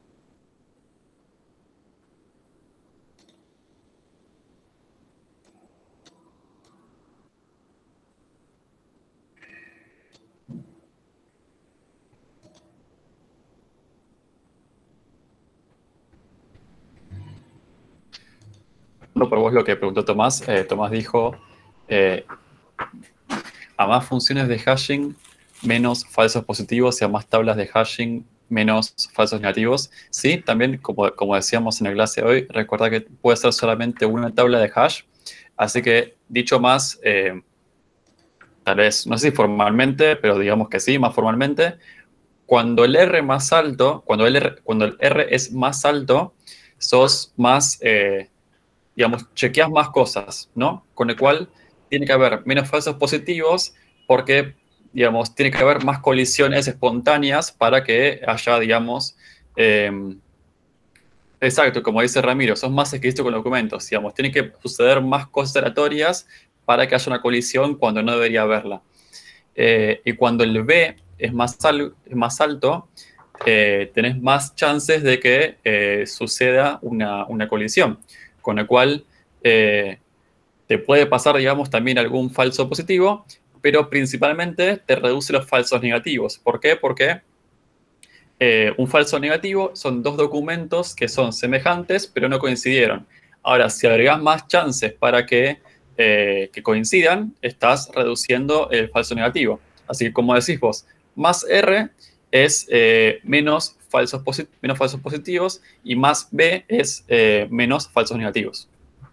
No, por vos lo que preguntó Tomás, eh, Tomás dijo, eh, a más funciones de hashing, menos falsos positivos y a más tablas de hashing, menos falsos negativos. Sí, también, como, como decíamos en la clase de hoy, recuerda que puede ser solamente una tabla de hash, así que, dicho más, eh, tal vez, no sé si formalmente, pero digamos que sí, más formalmente, cuando el R más alto, cuando el R, cuando el R es más alto, sos más... Eh, digamos, chequeas más cosas, ¿no? Con lo cual tiene que haber menos falsos positivos porque, digamos, tiene que haber más colisiones espontáneas para que haya, digamos, eh, exacto, como dice Ramiro, sos más escrito con documentos, digamos, tiene que suceder más cosas aleatorias para que haya una colisión cuando no debería haberla. Eh, y cuando el B es más, al, más alto, eh, tenés más chances de que eh, suceda una, una colisión. Con lo cual, eh, te puede pasar, digamos, también algún falso positivo, pero principalmente te reduce los falsos negativos. ¿Por qué? Porque eh, un falso negativo son dos documentos que son semejantes, pero no coincidieron. Ahora, si agregás más chances para que, eh, que coincidan, estás reduciendo el falso negativo. Así que, como decís vos, más R es eh, menos, falsos menos falsos positivos y más B es eh, menos falsos negativos.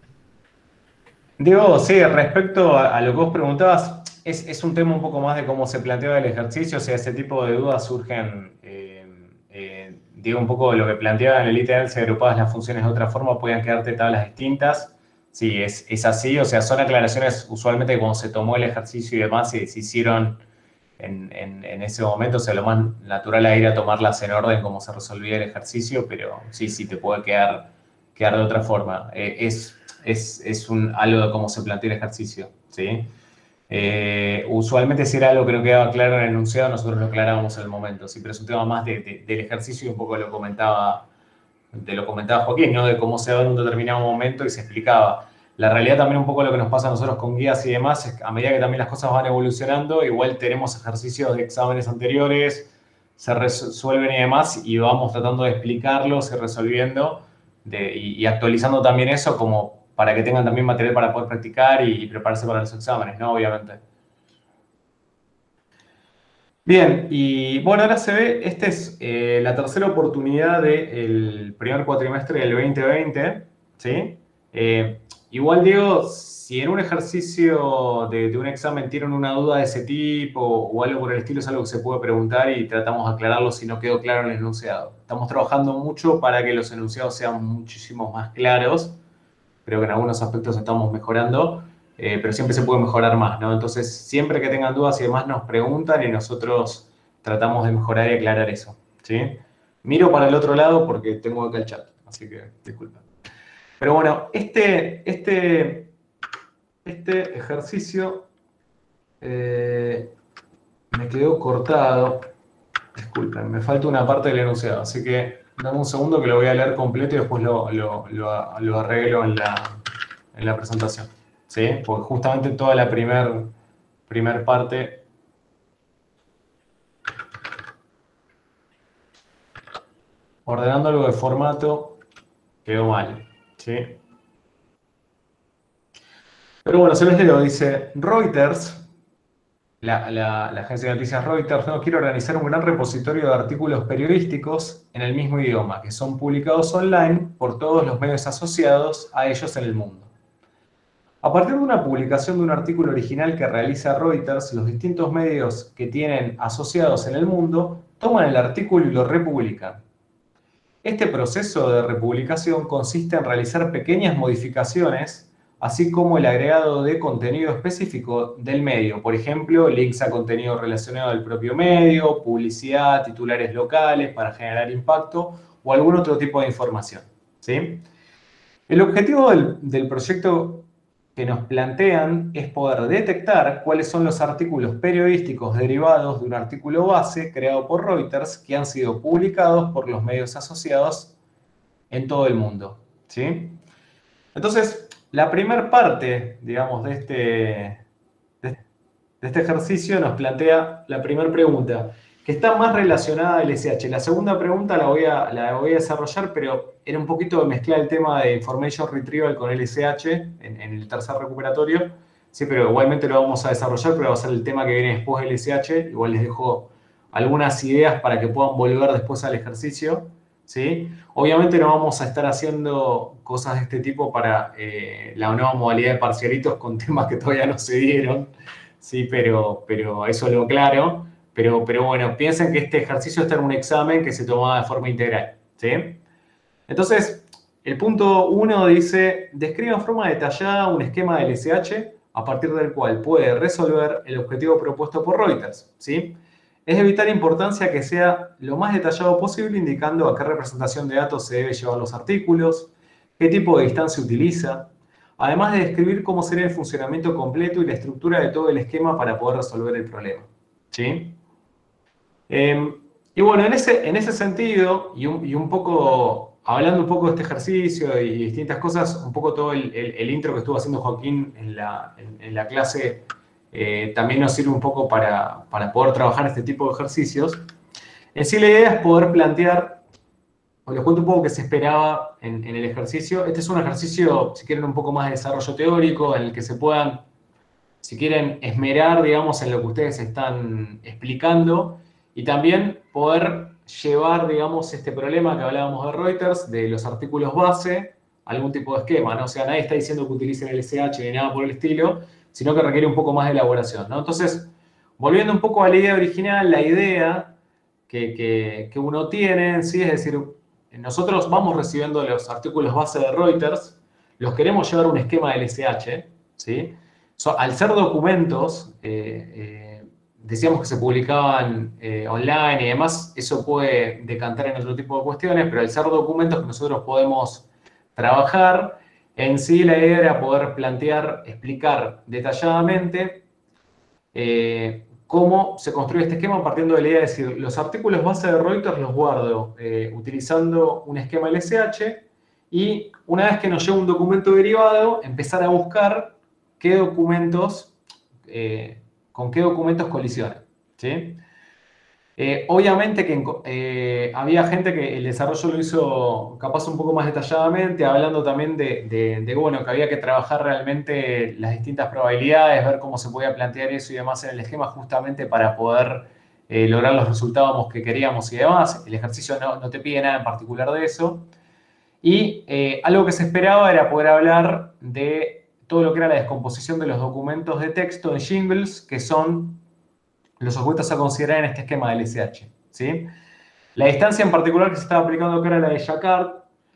Diego, sí, respecto a, a lo que vos preguntabas, es, es un tema un poco más de cómo se plantea el ejercicio, o sea, ese tipo de dudas surgen, eh, eh, digo, un poco lo que planteaba en el I T L, si agrupadas las funciones de otra forma, podían quedarte tablas distintas. Sí, es, es así, o sea, son aclaraciones usualmente cuando se tomó el ejercicio y demás, se, se hicieron en, en, en ese momento, o sea, lo más natural era ir a tomarlas en orden como se resolvía el ejercicio, pero sí, sí, te puede quedar, quedar de otra forma. Eh, es... Es, es un, algo de cómo se plantea el ejercicio, ¿sí? Eh, usualmente si era algo que no quedaba claro en el enunciado, nosotros lo aclarábamos en el momento, ¿sí? Pero es un tema más de, de, del ejercicio y un poco lo comentaba, de lo comentaba Joaquín, ¿no? De cómo se da en un determinado momento y se explicaba. La realidad también un poco lo que nos pasa a nosotros con guías y demás, es que a medida que también las cosas van evolucionando, igual tenemos ejercicios de exámenes anteriores, se resuelven y demás, y vamos tratando de explicarlos y resolviendo de, y, y actualizando también eso como para que tengan también material para poder practicar y, y prepararse para los exámenes, ¿no? Obviamente. Bien, y bueno, ahora se ve, esta es eh, la tercera oportunidad del primer cuatrimestre del veinte veinte, ¿sí? Eh, igual, Diego, si en un ejercicio de, de un examen tienen una duda de ese tipo o algo por el estilo, es algo que se puede preguntar y tratamos de aclararlo si no quedó claro en el enunciado. Estamos trabajando mucho para que los enunciados sean muchísimo más claros. Creo que en algunos aspectos estamos mejorando, eh, pero siempre se puede mejorar más, ¿no? Entonces, siempre que tengan dudas y demás nos preguntan y nosotros tratamos de mejorar y aclarar eso, ¿sí? Miro para el otro lado porque tengo acá el chat, así que disculpen. Pero bueno, este, este, este ejercicio eh, me quedó cortado. Disculpen, me falta una parte del enunciado, así que dame un segundo que lo voy a leer completo y después lo, lo, lo, lo arreglo en la, en la presentación, ¿sí? Porque justamente toda la primer, primer parte ordenando algo de formato quedó mal, ¿sí? Pero bueno, se les leo, dice Reuters, La, la, la agencia de noticias Reuters, ¿no? Quiere organizar un gran repositorio de artículos periodísticos en el mismo idioma, que son publicados online por todos los medios asociados a ellos en el mundo. A partir de una publicación de un artículo original que realiza Reuters, los distintos medios que tienen asociados en el mundo toman el artículo y lo republican. Este proceso de republicación consiste en realizar pequeñas modificaciones así como el agregado de contenido específico del medio, por ejemplo, links a contenido relacionado al propio medio, publicidad, titulares locales para generar impacto o algún otro tipo de información, ¿sí? El objetivo del, del proyecto que nos plantean es poder detectar cuáles son los artículos periodísticos derivados de un artículo base creado por Reuters que han sido publicados por los medios asociados en todo el mundo, ¿sí? Entonces, la primera parte, digamos, de este, de, de este ejercicio nos plantea la primera pregunta, que está más relacionada al S H. La segunda pregunta la voy, a, la voy a desarrollar, pero era un poquito de mezclar el tema de Information Retrieval con el S H en, en el tercer recuperatorio. Sí, pero igualmente lo vamos a desarrollar, pero va a ser el tema que viene después del S H. Igual les dejo algunas ideas para que puedan volver después al ejercicio, ¿sí? Obviamente no vamos a estar haciendo cosas de este tipo para eh, la nueva modalidad de parcialitos con temas que todavía no se dieron, ¿sí? Pero, pero eso lo aclaro. Pero, pero bueno, piensen que este ejercicio está en un examen que se tomaba de forma integral, ¿sí? Entonces, el punto uno dice, describe en forma detallada un esquema del S H a partir del cual puede resolver el objetivo propuesto por Reuters, ¿sí? Es de vital importancia que sea lo más detallado posible, indicando a qué representación de datos se debe llevar los artículos, qué tipo de distancia utiliza, además de describir cómo sería el funcionamiento completo y la estructura de todo el esquema para poder resolver el problema, ¿sí? Eh, y bueno, en ese, en ese sentido, y un, y un poco, hablando un poco de este ejercicio y distintas cosas, un poco todo el, el, el intro que estuvo haciendo Joaquín en la, en, en la clase, eh, también nos sirve un poco para, para poder trabajar este tipo de ejercicios. En sí la idea es poder plantear, os les cuento un poco qué se esperaba en, en el ejercicio. Este es un ejercicio, si quieren, un poco más de desarrollo teórico, en el que se puedan, si quieren, esmerar, digamos, en lo que ustedes están explicando y también poder llevar, digamos, este problema que hablábamos de Reuters, de los artículos base, a algún tipo de esquema, ¿no? O sea, nadie está diciendo que utilicen el S H ni nada por el estilo, sino que requiere un poco más de elaboración, ¿no? Entonces, volviendo un poco a la idea original, la idea que, que, que uno tiene en sí, es decir, nosotros vamos recibiendo los artículos base de Reuters, los queremos llevar a un esquema del S H, ¿sí? So, al ser documentos, eh, eh, decíamos que se publicaban eh, online y demás, eso puede decantar en otro tipo de cuestiones, pero al ser documentos que nosotros podemos trabajar, en sí la idea era poder plantear, explicar detalladamente eh, cómo se construye este esquema partiendo de la idea de decir, los artículos base de Reuters los guardo eh, utilizando un esquema L S H y una vez que nos llega un documento derivado, empezar a buscar qué documentos, eh, con qué documentos colisionan, ¿sí? Eh, obviamente que eh, había gente que el desarrollo lo hizo capaz un poco más detalladamente, hablando también de, de, de, bueno, que había que trabajar realmente las distintas probabilidades, ver cómo se podía plantear eso y demás en el esquema justamente para poder eh, lograr los resultados que queríamos y demás. El ejercicio no, no te pide nada en particular de eso. Y eh, algo que se esperaba era poder hablar de todo lo que era la descomposición de los documentos de texto en jingles, que son los documentos a considerar en este esquema del S H, ¿sí? La distancia en particular que se estaba aplicando acá era la de Jacquard,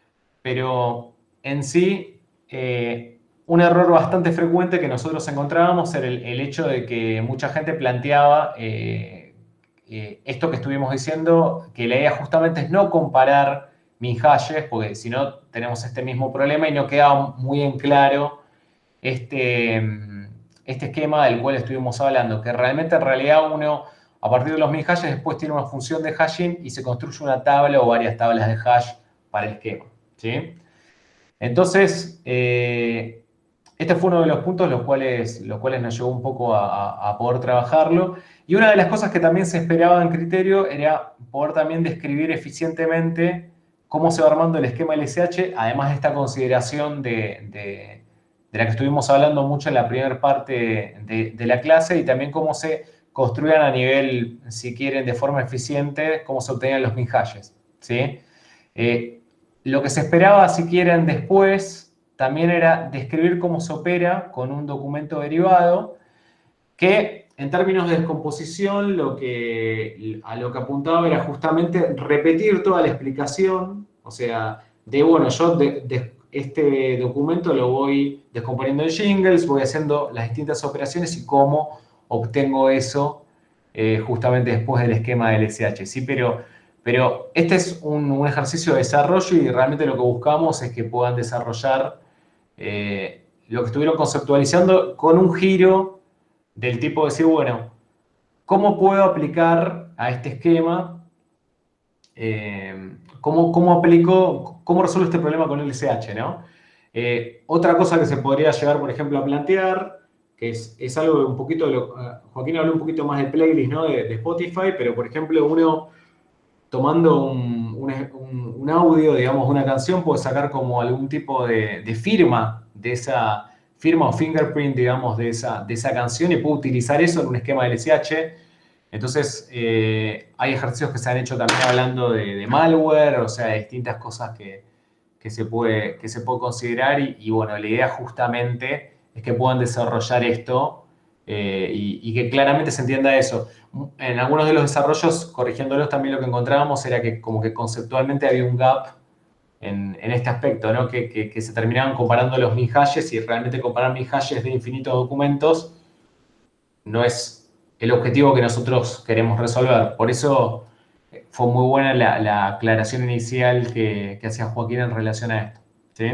pero en sí, eh, un error bastante frecuente que nosotros encontrábamos era el, el hecho de que mucha gente planteaba eh, eh, esto que estuvimos diciendo, que la idea justamente es no comparar min-hashes, porque si no tenemos este mismo problema y no queda muy en claro este, este esquema del cual estuvimos hablando, que realmente en realidad uno, a partir de los min-hashes, después tiene una función de hashing y se construye una tabla o varias tablas de hash para el esquema, ¿sí? Entonces, eh, este fue uno de los puntos los cuales, los cuales nos llevó un poco a, a poder trabajarlo. Y una de las cosas que también se esperaba en criterio era poder también describir eficientemente cómo se va armando el esquema L S H, además de esta consideración de, de, de la que estuvimos hablando mucho en la primera parte de, de la clase, y también cómo se construían a nivel, si quieren, de forma eficiente, cómo se obtenían los min-hashes, ¿sí? Eh, lo que se esperaba, si quieren, después, también era describir cómo se opera con un documento derivado, que en términos de descomposición, lo que, a lo que apuntaba era justamente repetir toda la explicación, o sea, de, bueno, yo de, de este documento lo voy descomponiendo en jingles, voy haciendo las distintas operaciones y cómo obtengo eso eh, justamente después del esquema del S H, ¿sí? Pero, pero este es un, un ejercicio de desarrollo y realmente lo que buscamos es que puedan desarrollar eh, lo que estuvieron conceptualizando con un giro del tipo de decir, bueno, ¿cómo puedo aplicar a este esquema? Eh, ¿cómo, cómo aplico, cómo resuelvo este problema con el L S H, ¿no? Eh, otra cosa que se podría llegar, por ejemplo, a plantear, que es, es algo de un poquito, de lo, Joaquín habló un poquito más de playlist, ¿no? de, de Spotify, pero por ejemplo, uno tomando un, un, un audio, digamos, una canción, puede sacar como algún tipo de, de firma de esa firma o fingerprint, digamos, de esa, de esa canción y puedo utilizar eso en un esquema de L S H. Entonces, eh, hay ejercicios que se han hecho también hablando de, de malware, o sea, de distintas cosas que, que, se, puede, que se puede considerar y, y, bueno, la idea justamente es que puedan desarrollar esto eh, y, y que claramente se entienda eso. En algunos de los desarrollos, corrigiéndolos, también lo que encontrábamos era que como que conceptualmente había un gap En, en este aspecto, ¿no? que, que, que se terminaban comparando los min-hashes y realmente comparar min-hashes de infinitos documentos no es el objetivo que nosotros queremos resolver. Por eso fue muy buena la, la aclaración inicial que, que hacía Joaquín en relación a esto, ¿sí?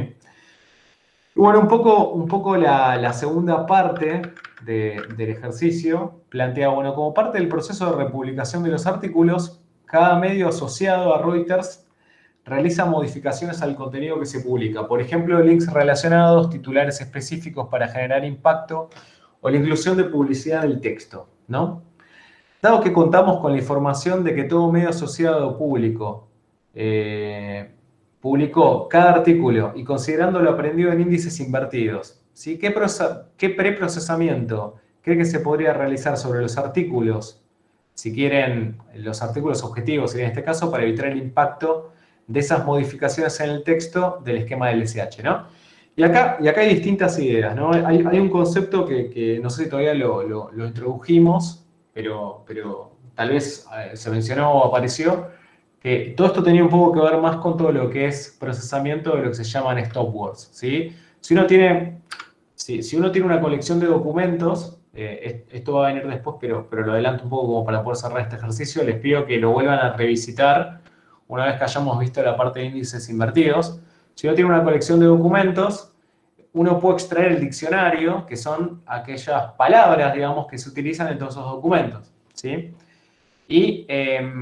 Y bueno, un poco, un poco la, la segunda parte de, del ejercicio plantea, bueno, como parte del proceso de republicación de los artículos, cada medio asociado a Reuters realiza modificaciones al contenido que se publica. Por ejemplo, links relacionados, titulares específicos para generar impacto o la inclusión de publicidad del texto, ¿no? Dado que contamos con la información de que todo medio asociado público eh, publicó cada artículo y considerando lo aprendido en índices invertidos, ¿sí? ¿Qué, qué preprocesamiento cree que se podría realizar sobre los artículos, si quieren, los artículos objetivos, en este caso, para evitar el impacto de esas modificaciones en el texto del esquema del L S H, ¿no? Y acá, y acá hay distintas ideas, ¿no? Hay, hay un concepto que, que no sé si todavía lo, lo, lo introdujimos, pero, pero tal vez eh, se mencionó o apareció, que todo esto tenía un poco que ver más con todo lo que es procesamiento de lo que se llaman stop words, ¿sí? Si uno tiene, si, si uno tiene una colección de documentos, eh, esto va a venir después, pero, pero lo adelanto un poco como para poder cerrar este ejercicio, les pido que lo vuelvan a revisitar una vez que hayamos visto la parte de índices invertidos. Si uno tiene una colección de documentos, uno puede extraer el diccionario, que son aquellas palabras, digamos, que se utilizan en todos esos documentos, ¿sí? Y eh,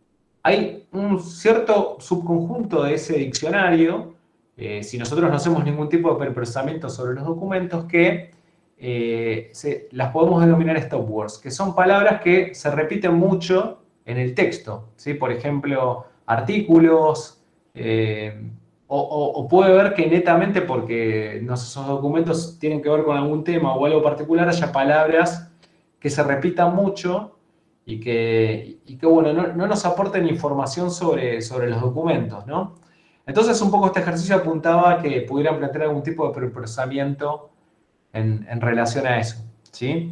hay un cierto subconjunto de ese diccionario, eh, si nosotros no hacemos ningún tipo de preprocesamiento sobre los documentos, que eh, se, las podemos denominar stop words, que son palabras que se repiten mucho en el texto, ¿sí? Por ejemplo, artículos, eh, o, o, o puede ver que netamente porque no sé, esos documentos tienen que ver con algún tema o algo particular, haya palabras que se repitan mucho y que, y que bueno, no, no nos aporten información sobre, sobre los documentos, ¿no? Entonces, un poco este ejercicio apuntaba a que pudieran plantear algún tipo de preprocesamiento en, en relación a eso, ¿sí?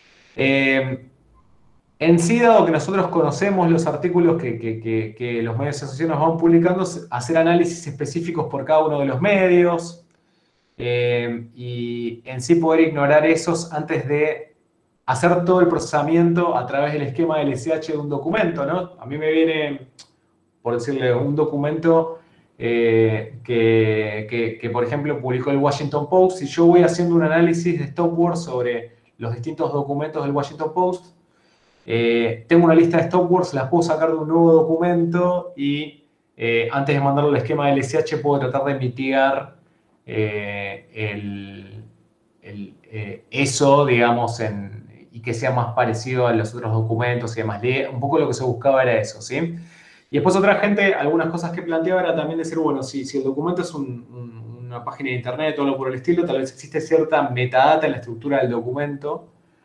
Eh, en sí, dado que nosotros conocemos los artículos que, que, que, que los medios de asociación nos van publicando, hacer análisis específicos por cada uno de los medios eh, y en sí poder ignorar esos antes de hacer todo el procesamiento a través del esquema del L S H de un documento, ¿no? A mí me viene, por decirle, un documento eh, que, que, que, por ejemplo, publicó el Washington Post y yo voy haciendo un análisis de stop words sobre los distintos documentos del Washington Post. Eh, tengo una lista de stop words, las puedo sacar de un nuevo documento y eh, antes de mandarlo al esquema del L S H puedo tratar de mitigar eh, el, el, eh, eso, digamos, en, y que sea más parecido a los otros documentos y demás. Un poco lo que se buscaba era eso, ¿sí? Y después otra gente, algunas cosas que planteaba era también decir, bueno, si, si el documento es un, un, una página de internet o algo por el estilo, tal vez existe cierta metadata en la estructura del documento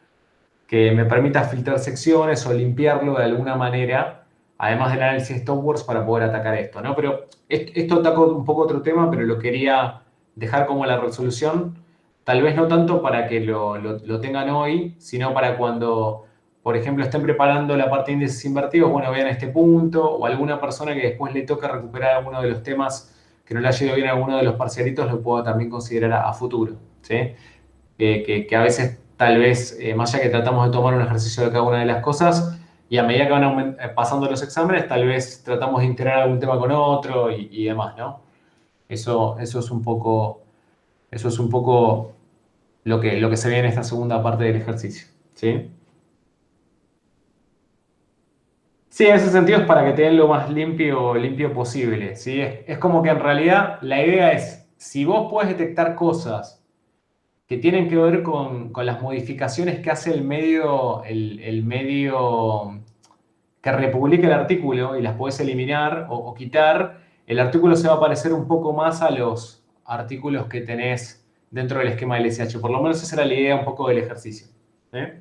que me permita filtrar secciones o limpiarlo de alguna manera, además del análisis de stop words para poder atacar esto, ¿no? Pero esto ataca un poco otro tema, pero lo quería dejar como la resolución, tal vez no tanto para que lo, lo, lo tengan hoy, sino para cuando, por ejemplo, estén preparando la parte de índices invertidos, bueno, vean este punto, o alguna persona que después le toca recuperar alguno de los temas que no le haya ido bien a alguno de los parcialitos, lo pueda también considerar a, a futuro, ¿sí? Que, que, que a veces tal vez, eh, más allá que tratamos de tomar un ejercicio de cada una de las cosas, y a medida que van pasando los exámenes, tal vez tratamos de integrar algún tema con otro y, y demás, ¿no? Eso, eso es un poco, eso es un poco lo que, lo que se ve en esta segunda parte del ejercicio, ¿sí? Sí, en ese sentido es para que te den lo más limpio, limpio posible, ¿sí? Es, es como que en realidad la idea es, si vos podés detectar cosas que tienen que ver con, con las modificaciones que hace el medio, el, el medio que republica el artículo y las podés eliminar o, o quitar, el artículo se va a parecer un poco más a los artículos que tenés dentro del esquema del L S H. Por lo menos esa era la idea un poco del ejercicio. ¿Eh?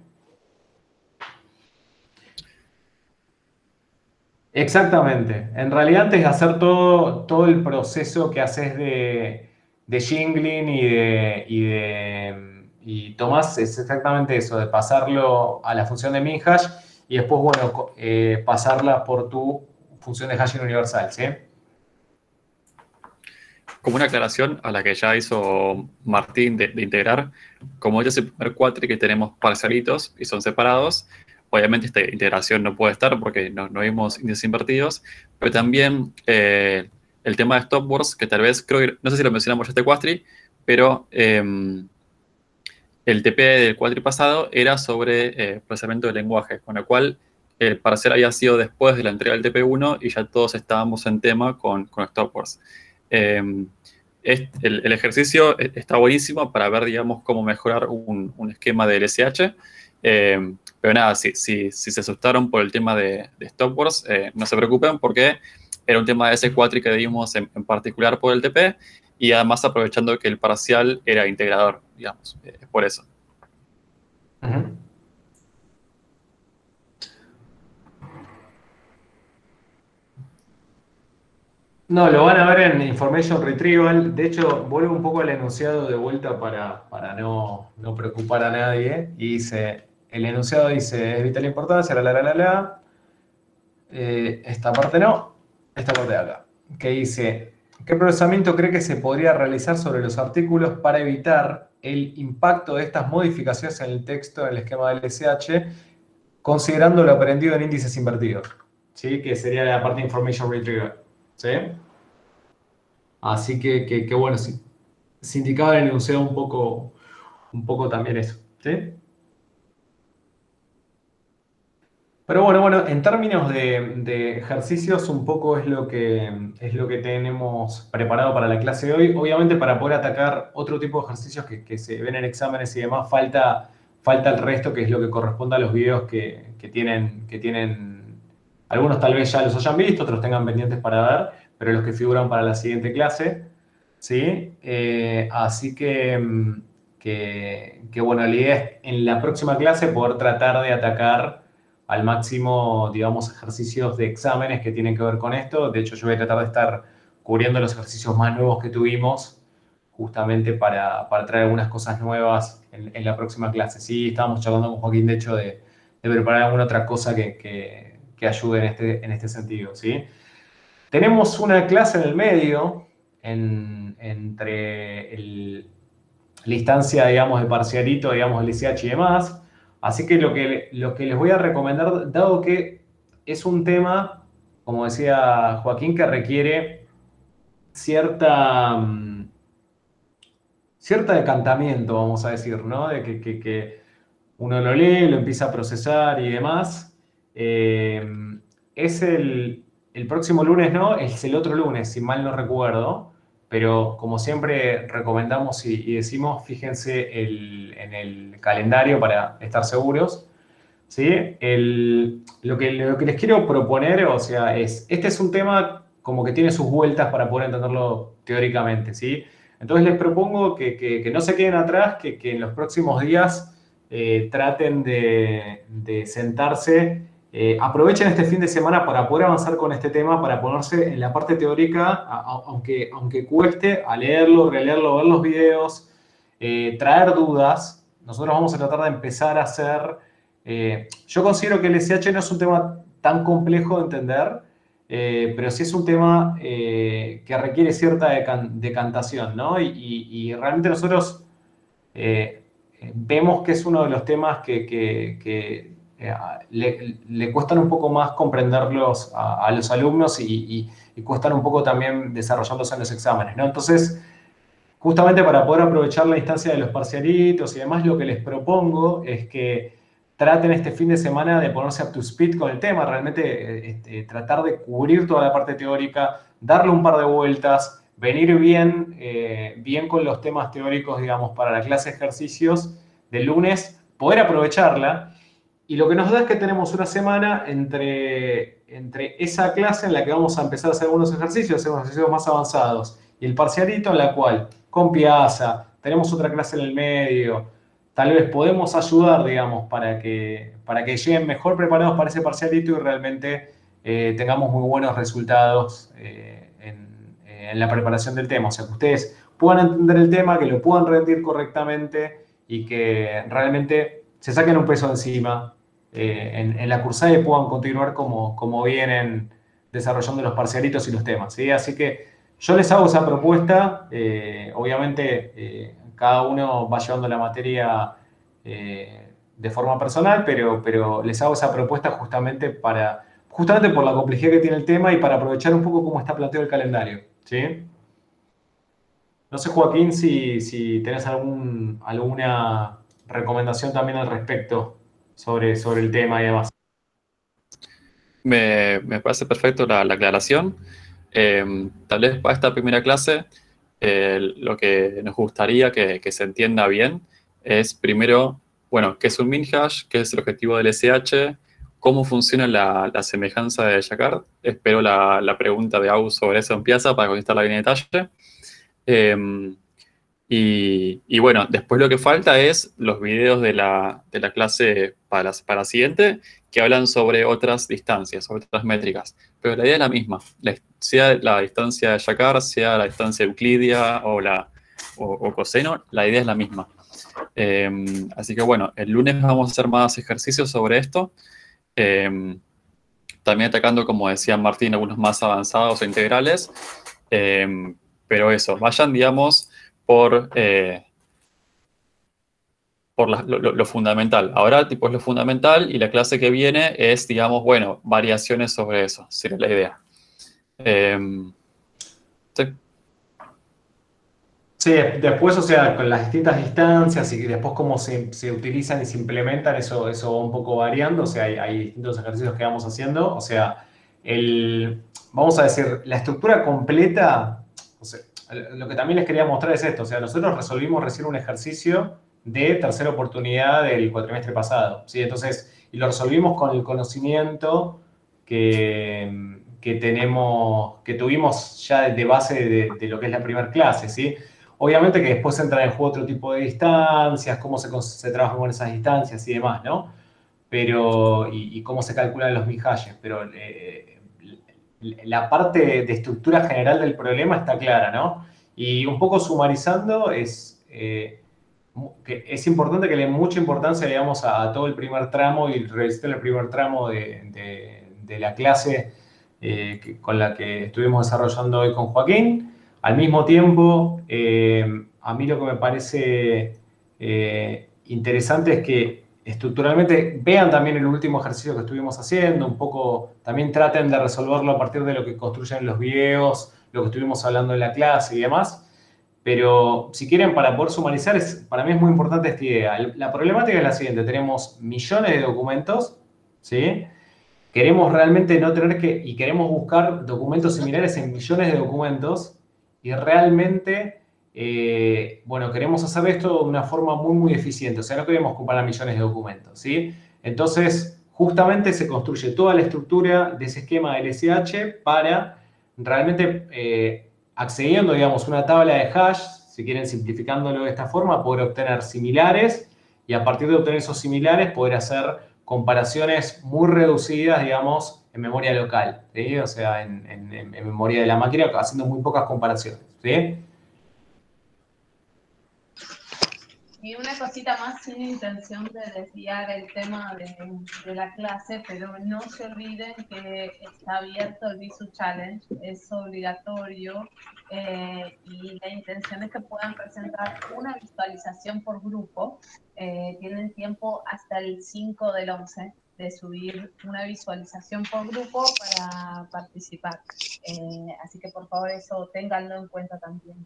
Exactamente. En realidad, antes de hacer todo, todo el proceso que haces de, de jingling y de, y de y tomás, es exactamente eso, de pasarlo a la función de minhash y después, bueno, eh, pasarla por tu función de hashing universal, ¿sí? Como una aclaración a la que ya hizo Martín de, de integrar, como este es el primer cuatri que tenemos parcialitos y son separados, obviamente esta integración no puede estar porque no, no vimos índices invertidos, pero también eh, el tema de stop words, que tal vez, creo que, no sé si lo mencionamos ya este cuatri, pero eh, el T P del cuatri pasado era sobre eh, procesamiento de lenguaje, con lo cual el parcial había sido después de la entrega del T P uno y ya todos estábamos en tema con, con stop words. Eh, el, el ejercicio está buenísimo para ver, digamos, cómo mejorar un, un esquema de L S H, eh, Pero nada, si, si, si se asustaron por el tema de, de Stopwords, eh, no se preocupen porque era un tema de ese cuatri que dimos en, en particular por el T P y además aprovechando que el parcial era integrador, digamos, eh, por eso. Uh-huh. No, lo van a ver en Information Retrieval. De hecho, vuelvo un poco al enunciado de vuelta para, para no, no preocupar a nadie. Y dice, el enunciado dice, es vital importancia, la, la, la, la, la. Eh, esta parte no, esta parte de acá. Que dice, ¿qué procesamiento cree que se podría realizar sobre los artículos para evitar el impacto de estas modificaciones en el texto en el esquema del L S H, considerando lo aprendido en índices invertidos? ¿Sí? Que sería la parte de Information Retrieval. ¿Sí? Así que, que, que bueno, sí, se indicaba en el enunciado un poco, un poco también eso. ¿Sí? Pero bueno, bueno, en términos de, de ejercicios, un poco es lo, que, es lo que tenemos preparado para la clase de hoy. Obviamente, para poder atacar otro tipo de ejercicios que, que se ven en exámenes y demás, falta, falta el resto, que es lo que corresponde a los videos que, que tienen, que tienen, algunos tal vez ya los hayan visto, otros tengan pendientes para ver, pero los que figuran para la siguiente clase, ¿sí? Eh, así que, que, que, bueno, la idea es en la próxima clase poder tratar de atacar al máximo, digamos, ejercicios de exámenes que tienen que ver con esto. De hecho, yo voy a tratar de estar cubriendo los ejercicios más nuevos que tuvimos, justamente para, para traer algunas cosas nuevas en, en la próxima clase. Sí, estábamos charlando con Joaquín, de hecho, de, de preparar alguna otra cosa que, que, que ayude en este, en este sentido, ¿sí? Tenemos una clase en el medio, en, entre el, la instancia, digamos, de parcialito, digamos, el L S H y demás. Así que lo, que lo que les voy a recomendar, dado que es un tema, como decía Joaquín, que requiere cierta, cierta decantamiento, vamos a decir, ¿no? De que, que, que uno lo lee, lo empieza a procesar y demás. Eh, es el, el próximo lunes, ¿no? Es el otro lunes, si mal no recuerdo. Pero como siempre recomendamos y, y decimos, fíjense el, en el calendario para estar seguros. ¿Sí? El, lo, que, lo que les quiero proponer, o sea, es, este es un tema como que tiene sus vueltas para poder entenderlo teóricamente, ¿sí? Entonces les propongo que, que, que no se queden atrás, que, que en los próximos días eh, traten de, de sentarse, eh, aprovechen este fin de semana para poder avanzar con este tema, para ponerse en la parte teórica, a, a, aunque, aunque cueste, a leerlo, releerlo, ver los videos, eh, traer dudas. Nosotros vamos a tratar de empezar a hacer... Eh, yo considero que el S H no es un tema tan complejo de entender, eh, pero sí es un tema eh, que requiere cierta decan decantación, ¿no? Y, y, y realmente nosotros eh, vemos que es uno de los temas que, que, que eh, le, le cuestan un poco más comprenderlos a, a los alumnos y, y, y cuestan un poco también desarrollándose en los exámenes, ¿no? Entonces, justamente para poder aprovechar la instancia de los parcialitos y demás, lo que les propongo es que traten este fin de semana de ponerse up to speed con el tema, realmente este, tratar de cubrir toda la parte teórica, darle un par de vueltas, venir bien, eh, bien con los temas teóricos, digamos, para la clase de ejercicios del lunes, poder aprovecharla. Y lo que nos da es que tenemos una semana entre, entre esa clase en la que vamos a empezar a hacer algunos ejercicios, hacer unos ejercicios más avanzados, y el parcialito en la cual, con Piazza, tenemos otra clase en el medio. Tal vez podemos ayudar, digamos, para que, para que lleguen mejor preparados para ese parcialito y realmente eh, tengamos muy buenos resultados eh, en, eh, en la preparación del tema. O sea, que ustedes puedan entender el tema, que lo puedan rendir correctamente y que realmente se saquen un peso encima eh, en, en la cursada y puedan continuar como, como vienen desarrollando los parcialitos y los temas, ¿sí? Así que yo les hago esa propuesta, eh, obviamente... Eh, cada uno va llevando la materia eh, de forma personal, pero, pero les hago esa propuesta justamente, para, justamente por la complejidad que tiene el tema y para aprovechar un poco cómo está planteado el calendario, ¿sí? No sé, Joaquín, si, si tenés algún, alguna recomendación también al respecto sobre, sobre el tema y demás. Me, me parece perfecto la, la aclaración. Eh, tal vez para esta primera clase... Eh, lo que nos gustaría que, que se entienda bien es primero bueno, ¿qué es un min hash? ¿Qué es el objetivo del S H? ¿Cómo funciona la, la semejanza de Jacquard? Espero la, la pregunta de Agus sobre eso en Piazza para contestarla bien en detalle. Eh, y, y bueno, después lo que falta es los videos de la, de la clase para, para la siguiente que hablan sobre otras distancias, sobre otras métricas. Pero la idea es la misma, la, sea la distancia de Jacquard, sea la distancia euclidia o, la, o, o coseno, la idea es la misma. Eh, así que bueno, el lunes vamos a hacer más ejercicios sobre esto. Eh, también atacando, como decía Martín, algunos más avanzados o integrales. Eh, pero eso, vayan, digamos, por, eh, por la, lo, lo fundamental. Ahora, tipo, es lo fundamental y la clase que viene es, digamos, bueno, variaciones sobre eso, sería la idea. Eh, sí. Sí, después, o sea, con las distintas distancias y después cómo se, se utilizan y se implementan, eso, eso va un poco variando, o sea, hay, hay distintos ejercicios que vamos haciendo, o sea, el, vamos a decir, la estructura completa, o sea, lo que también les quería mostrar es esto, o sea, nosotros resolvimos recién un ejercicio de tercera oportunidad del cuatrimestre pasado, ¿sí? Entonces, y lo resolvimos con el conocimiento que, que tenemos, que tuvimos ya de base de, de lo que es la primera clase, ¿sí? Obviamente que después entra en juego otro tipo de distancias, cómo se, se trabajan con esas distancias y demás, ¿no? Pero, y, y cómo se calculan los min hashes, pero eh, la parte de estructura general del problema está clara, ¿no? Y un poco sumarizando, es, eh, que es importante que le dé mucha importancia, digamos, a, a todo el primer tramo y revisar el primer tramo de, de, de la clase eh, que, con la que estuvimos desarrollando hoy con Joaquín. Al mismo tiempo, eh, a mí lo que me parece eh, interesante es que estructuralmente vean también el último ejercicio que estuvimos haciendo, un poco también traten de resolverlo a partir de lo que construyen los videos, lo que estuvimos hablando en la clase y demás. Pero si quieren, para poder sumarizar, es, para mí es muy importante esta idea. La problemática es la siguiente, tenemos millones de documentos, ¿sí? Queremos realmente no tener que, y queremos buscar documentos similares en millones de documentos, y realmente, eh, bueno, queremos hacer esto de una forma muy, muy eficiente. O sea, no queremos comparar millones de documentos, ¿sí? Entonces, justamente se construye toda la estructura de ese esquema del S H para realmente, eh, accediendo, digamos, una tabla de hash, si quieren simplificándolo de esta forma, poder obtener similares y a partir de obtener esos similares poder hacer comparaciones muy reducidas, digamos, en memoria local, ¿sí? O sea, en, en, en memoria de la máquina, haciendo muy pocas comparaciones, ¿sí? Y una cosita más sin intención de desviar el tema de, de la clase, pero no se olviden que está abierto el Visu Challenge, es obligatorio eh, y la intención es que puedan presentar una visualización por grupo. Eh, tienen tiempo hasta el cinco del once de subir una visualización por grupo para participar. Eh, así que por favor eso ténganlo en cuenta también.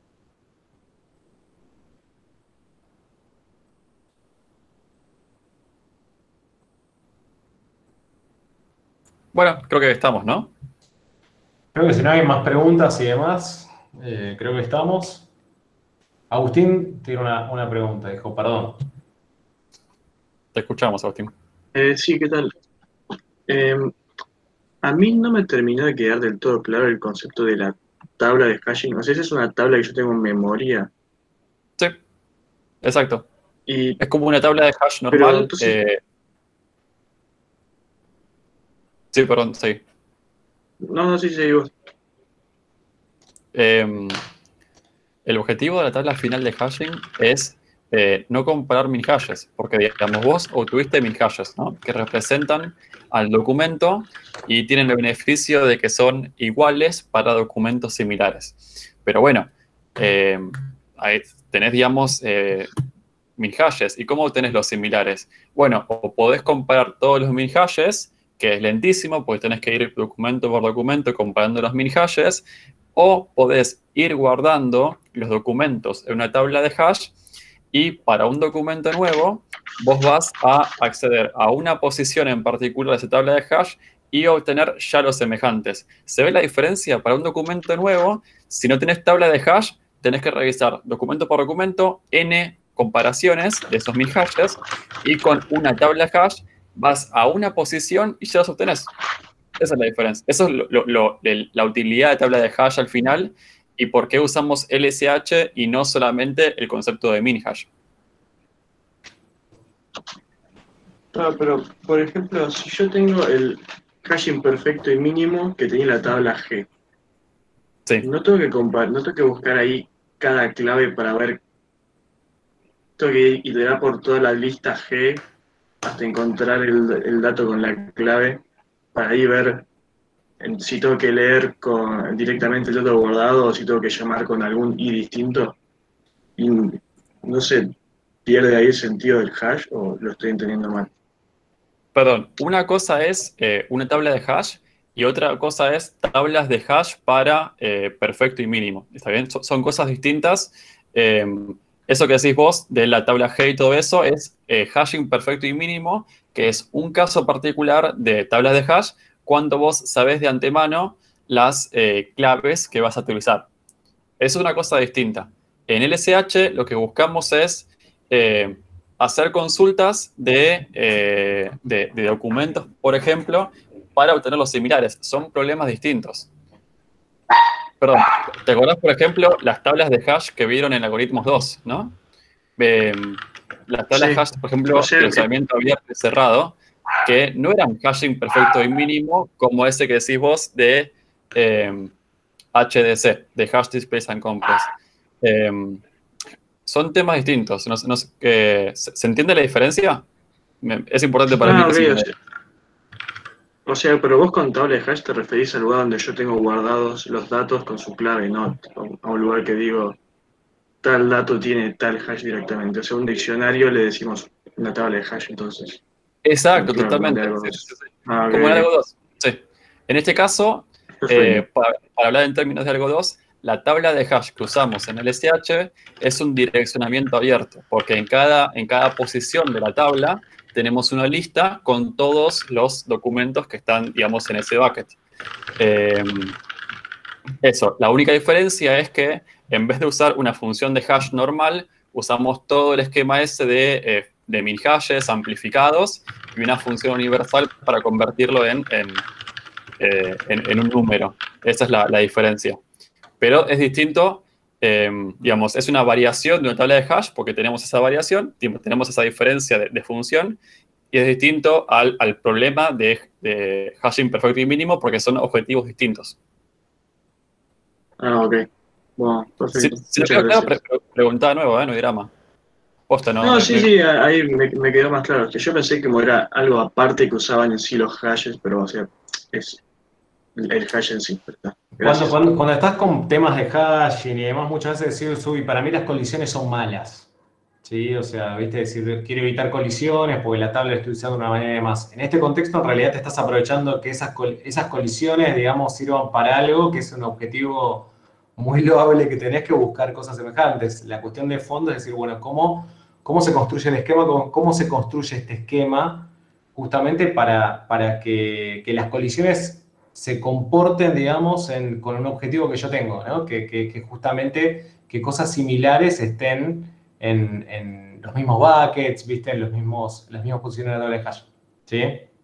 Bueno, creo que estamos, ¿no? Creo que si no hay más preguntas y demás, eh, creo que estamos. Agustín tiene una, una pregunta, dijo, perdón. Te escuchamos, Agustín. Eh, sí, ¿qué tal? Eh, a mí no me terminó de quedar del todo claro el concepto de la tabla de hashing. O sea, esa es una tabla que yo tengo en memoria. Sí, exacto. Y, Es como una tabla de hash pero normal. entonces, eh, Sí, perdón, sí. no, no sé si digo. Eh, el objetivo de la tabla final de hashing es eh, no comparar min hashes, porque digamos vos obtuviste min hashes, ¿no? Que representan al documento y tienen el beneficio de que son iguales para documentos similares. Pero bueno, eh, ahí tenés, digamos, eh, min hashes. ¿Y cómo obtenés los similares? Bueno, o podés comparar todos los min hashes, que es lentísimo, porque tenés que ir documento por documento comparando los min hashes, o podés ir guardando los documentos en una tabla de hash y para un documento nuevo vos vas a acceder a una posición en particular de esa tabla de hash y obtener ya los semejantes. ¿Se ve la diferencia? Para un documento nuevo, si no tenés tabla de hash, tenés que revisar documento por documento, n comparaciones de esos mil hashes y con una tabla de hash vas a una posición y ya los obtenés. Esa es la diferencia. Eso es lo, lo, lo, la utilidad de tabla de hash al final y por qué usamos L S H y no solamente el concepto de min hash. No, pero, por ejemplo, si yo tengo el hashing perfecto y mínimo que tenía la tabla G, Sí. no tengo que comparar, no tengo que buscar ahí cada clave para ver, tengo que iterar por toda la lista G hasta encontrar el, el dato con la clave para ahí ver en- si tengo que leer con, directamente el dato guardado o si tengo que llamar con algún i distinto. Y no sé, ¿pierde ahí el sentido del hash o lo estoy entendiendo mal? Perdón, una cosa es eh, una tabla de hash y otra cosa es tablas de hash para eh, perfecto y mínimo. ¿Está bien? So- son cosas distintas. Eh, eso que decís vos de la tabla G y todo eso es eh, hashing perfecto y mínimo, que es un caso particular de tablas de hash cuando vos sabés de antemano las eh, claves que vas a utilizar. Es una cosa distinta. En L S H lo que buscamos es eh, hacer consultas de, eh, de, de documentos, por ejemplo, para obtener los similares. Son problemas distintos. Perdón, ¿te acordás, por ejemplo, las tablas de hash que vieron en Algoritmos dos, ¿no? Eh, las tablas Sí, hash, por o ejemplo, sea, de eh, usamiento abierto y cerrado, que no eran hashing perfecto y mínimo como ese que decís vos de eh, H D C, de Hash Displays and Compress. Eh, son temas distintos. No, no, eh, ¿se, ¿Se entiende la diferencia? Me- es importante para mí ah, que ok, se o entienda. sea, o sea, pero vos con tabla de hash te referís al lugar donde yo tengo guardados los datos con su clave, no a un lugar que digo tal dato tiene tal hash directamente. O sea, un diccionario le decimos una tabla de hash, entonces. Exacto, Claro, como el de totalmente. algo Sí, sí, dos. sí. Ah, ok, Como en algo ok. dos. Sí. En este caso, Perfecto. eh, para, para hablar en términos de algo dos, la tabla de hash que usamos en L S H es un direccionamiento abierto, porque en cada, en cada posición de la tabla tenemos una lista con todos los documentos que están, digamos, en ese bucket. Eh, Eso, la única diferencia es que en vez de usar una función de hash normal, usamos todo el esquema ese de, eh, de min hashes amplificados y una función universal para convertirlo en, en, eh, en- en un número. Esa es la, la diferencia. Pero es distinto, eh, digamos, es una variación de una tabla de hash porque tenemos esa variación, tenemos esa diferencia de, de función y es distinto al, al problema de, de hashing perfecto y mínimo porque son objetivos distintos. Ah, ok. Bueno, Si, perfecto. si no Muchas quedó claro, pre- gracias. pre- preguntá de nuevo, ¿eh? No hay drama. Posta, no, No, no, sí, no- sí, a- ahí me, me quedó más claro. Que yo pensé que como era algo aparte que usaban en sí los hashes, pero o sea, es el el hash en sí. ¿Verdad? Cuando, Gracias. cuando, cuando estás con temas de hashing y demás, muchas veces decís, uy, para mí las colisiones son malas. ¿Sí? O sea, viste, decir, quiero evitar colisiones porque la tabla la estoy usando de una manera de más. En este contexto, en realidad, te estás aprovechando que esas, col- esas colisiones, digamos, sirvan para algo que es un objetivo muy loable que tenés que buscar cosas semejantes. La cuestión de fondo es decir, bueno, ¿cómo, cómo se construye el esquema? ¿Cómo, cómo se construye este esquema justamente para, para que, que las colisiones se comporten, digamos, en- con un objetivo que yo tengo, ¿no? Que, que- que justamente que cosas similares estén en, en los mismos buckets, ¿viste? En los mismos, las mismas posiciones de la tabla de hash. ¿Sí?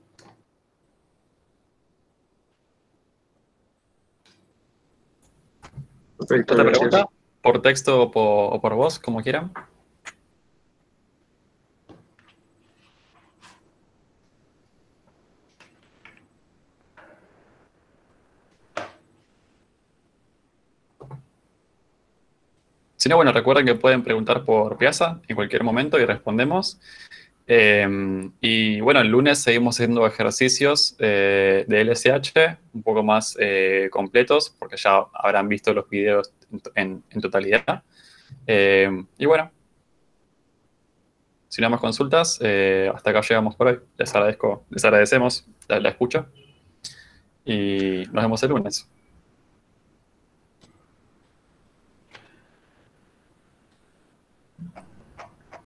Perfecto, ¿Otra pregunta? gracias. ¿Por texto o por, o por voz, como quieran? Si no, bueno, recuerden que pueden preguntar por Piazza en cualquier momento y respondemos. Eh, y bueno, el lunes seguimos haciendo ejercicios eh, de L S H un poco más eh, completos, porque ya habrán visto los videos en, en- en totalidad. Eh, y bueno, si no hay más consultas, eh, hasta acá llegamos por hoy. Les agradezco, les agradecemos la, la escucha y nos vemos el lunes.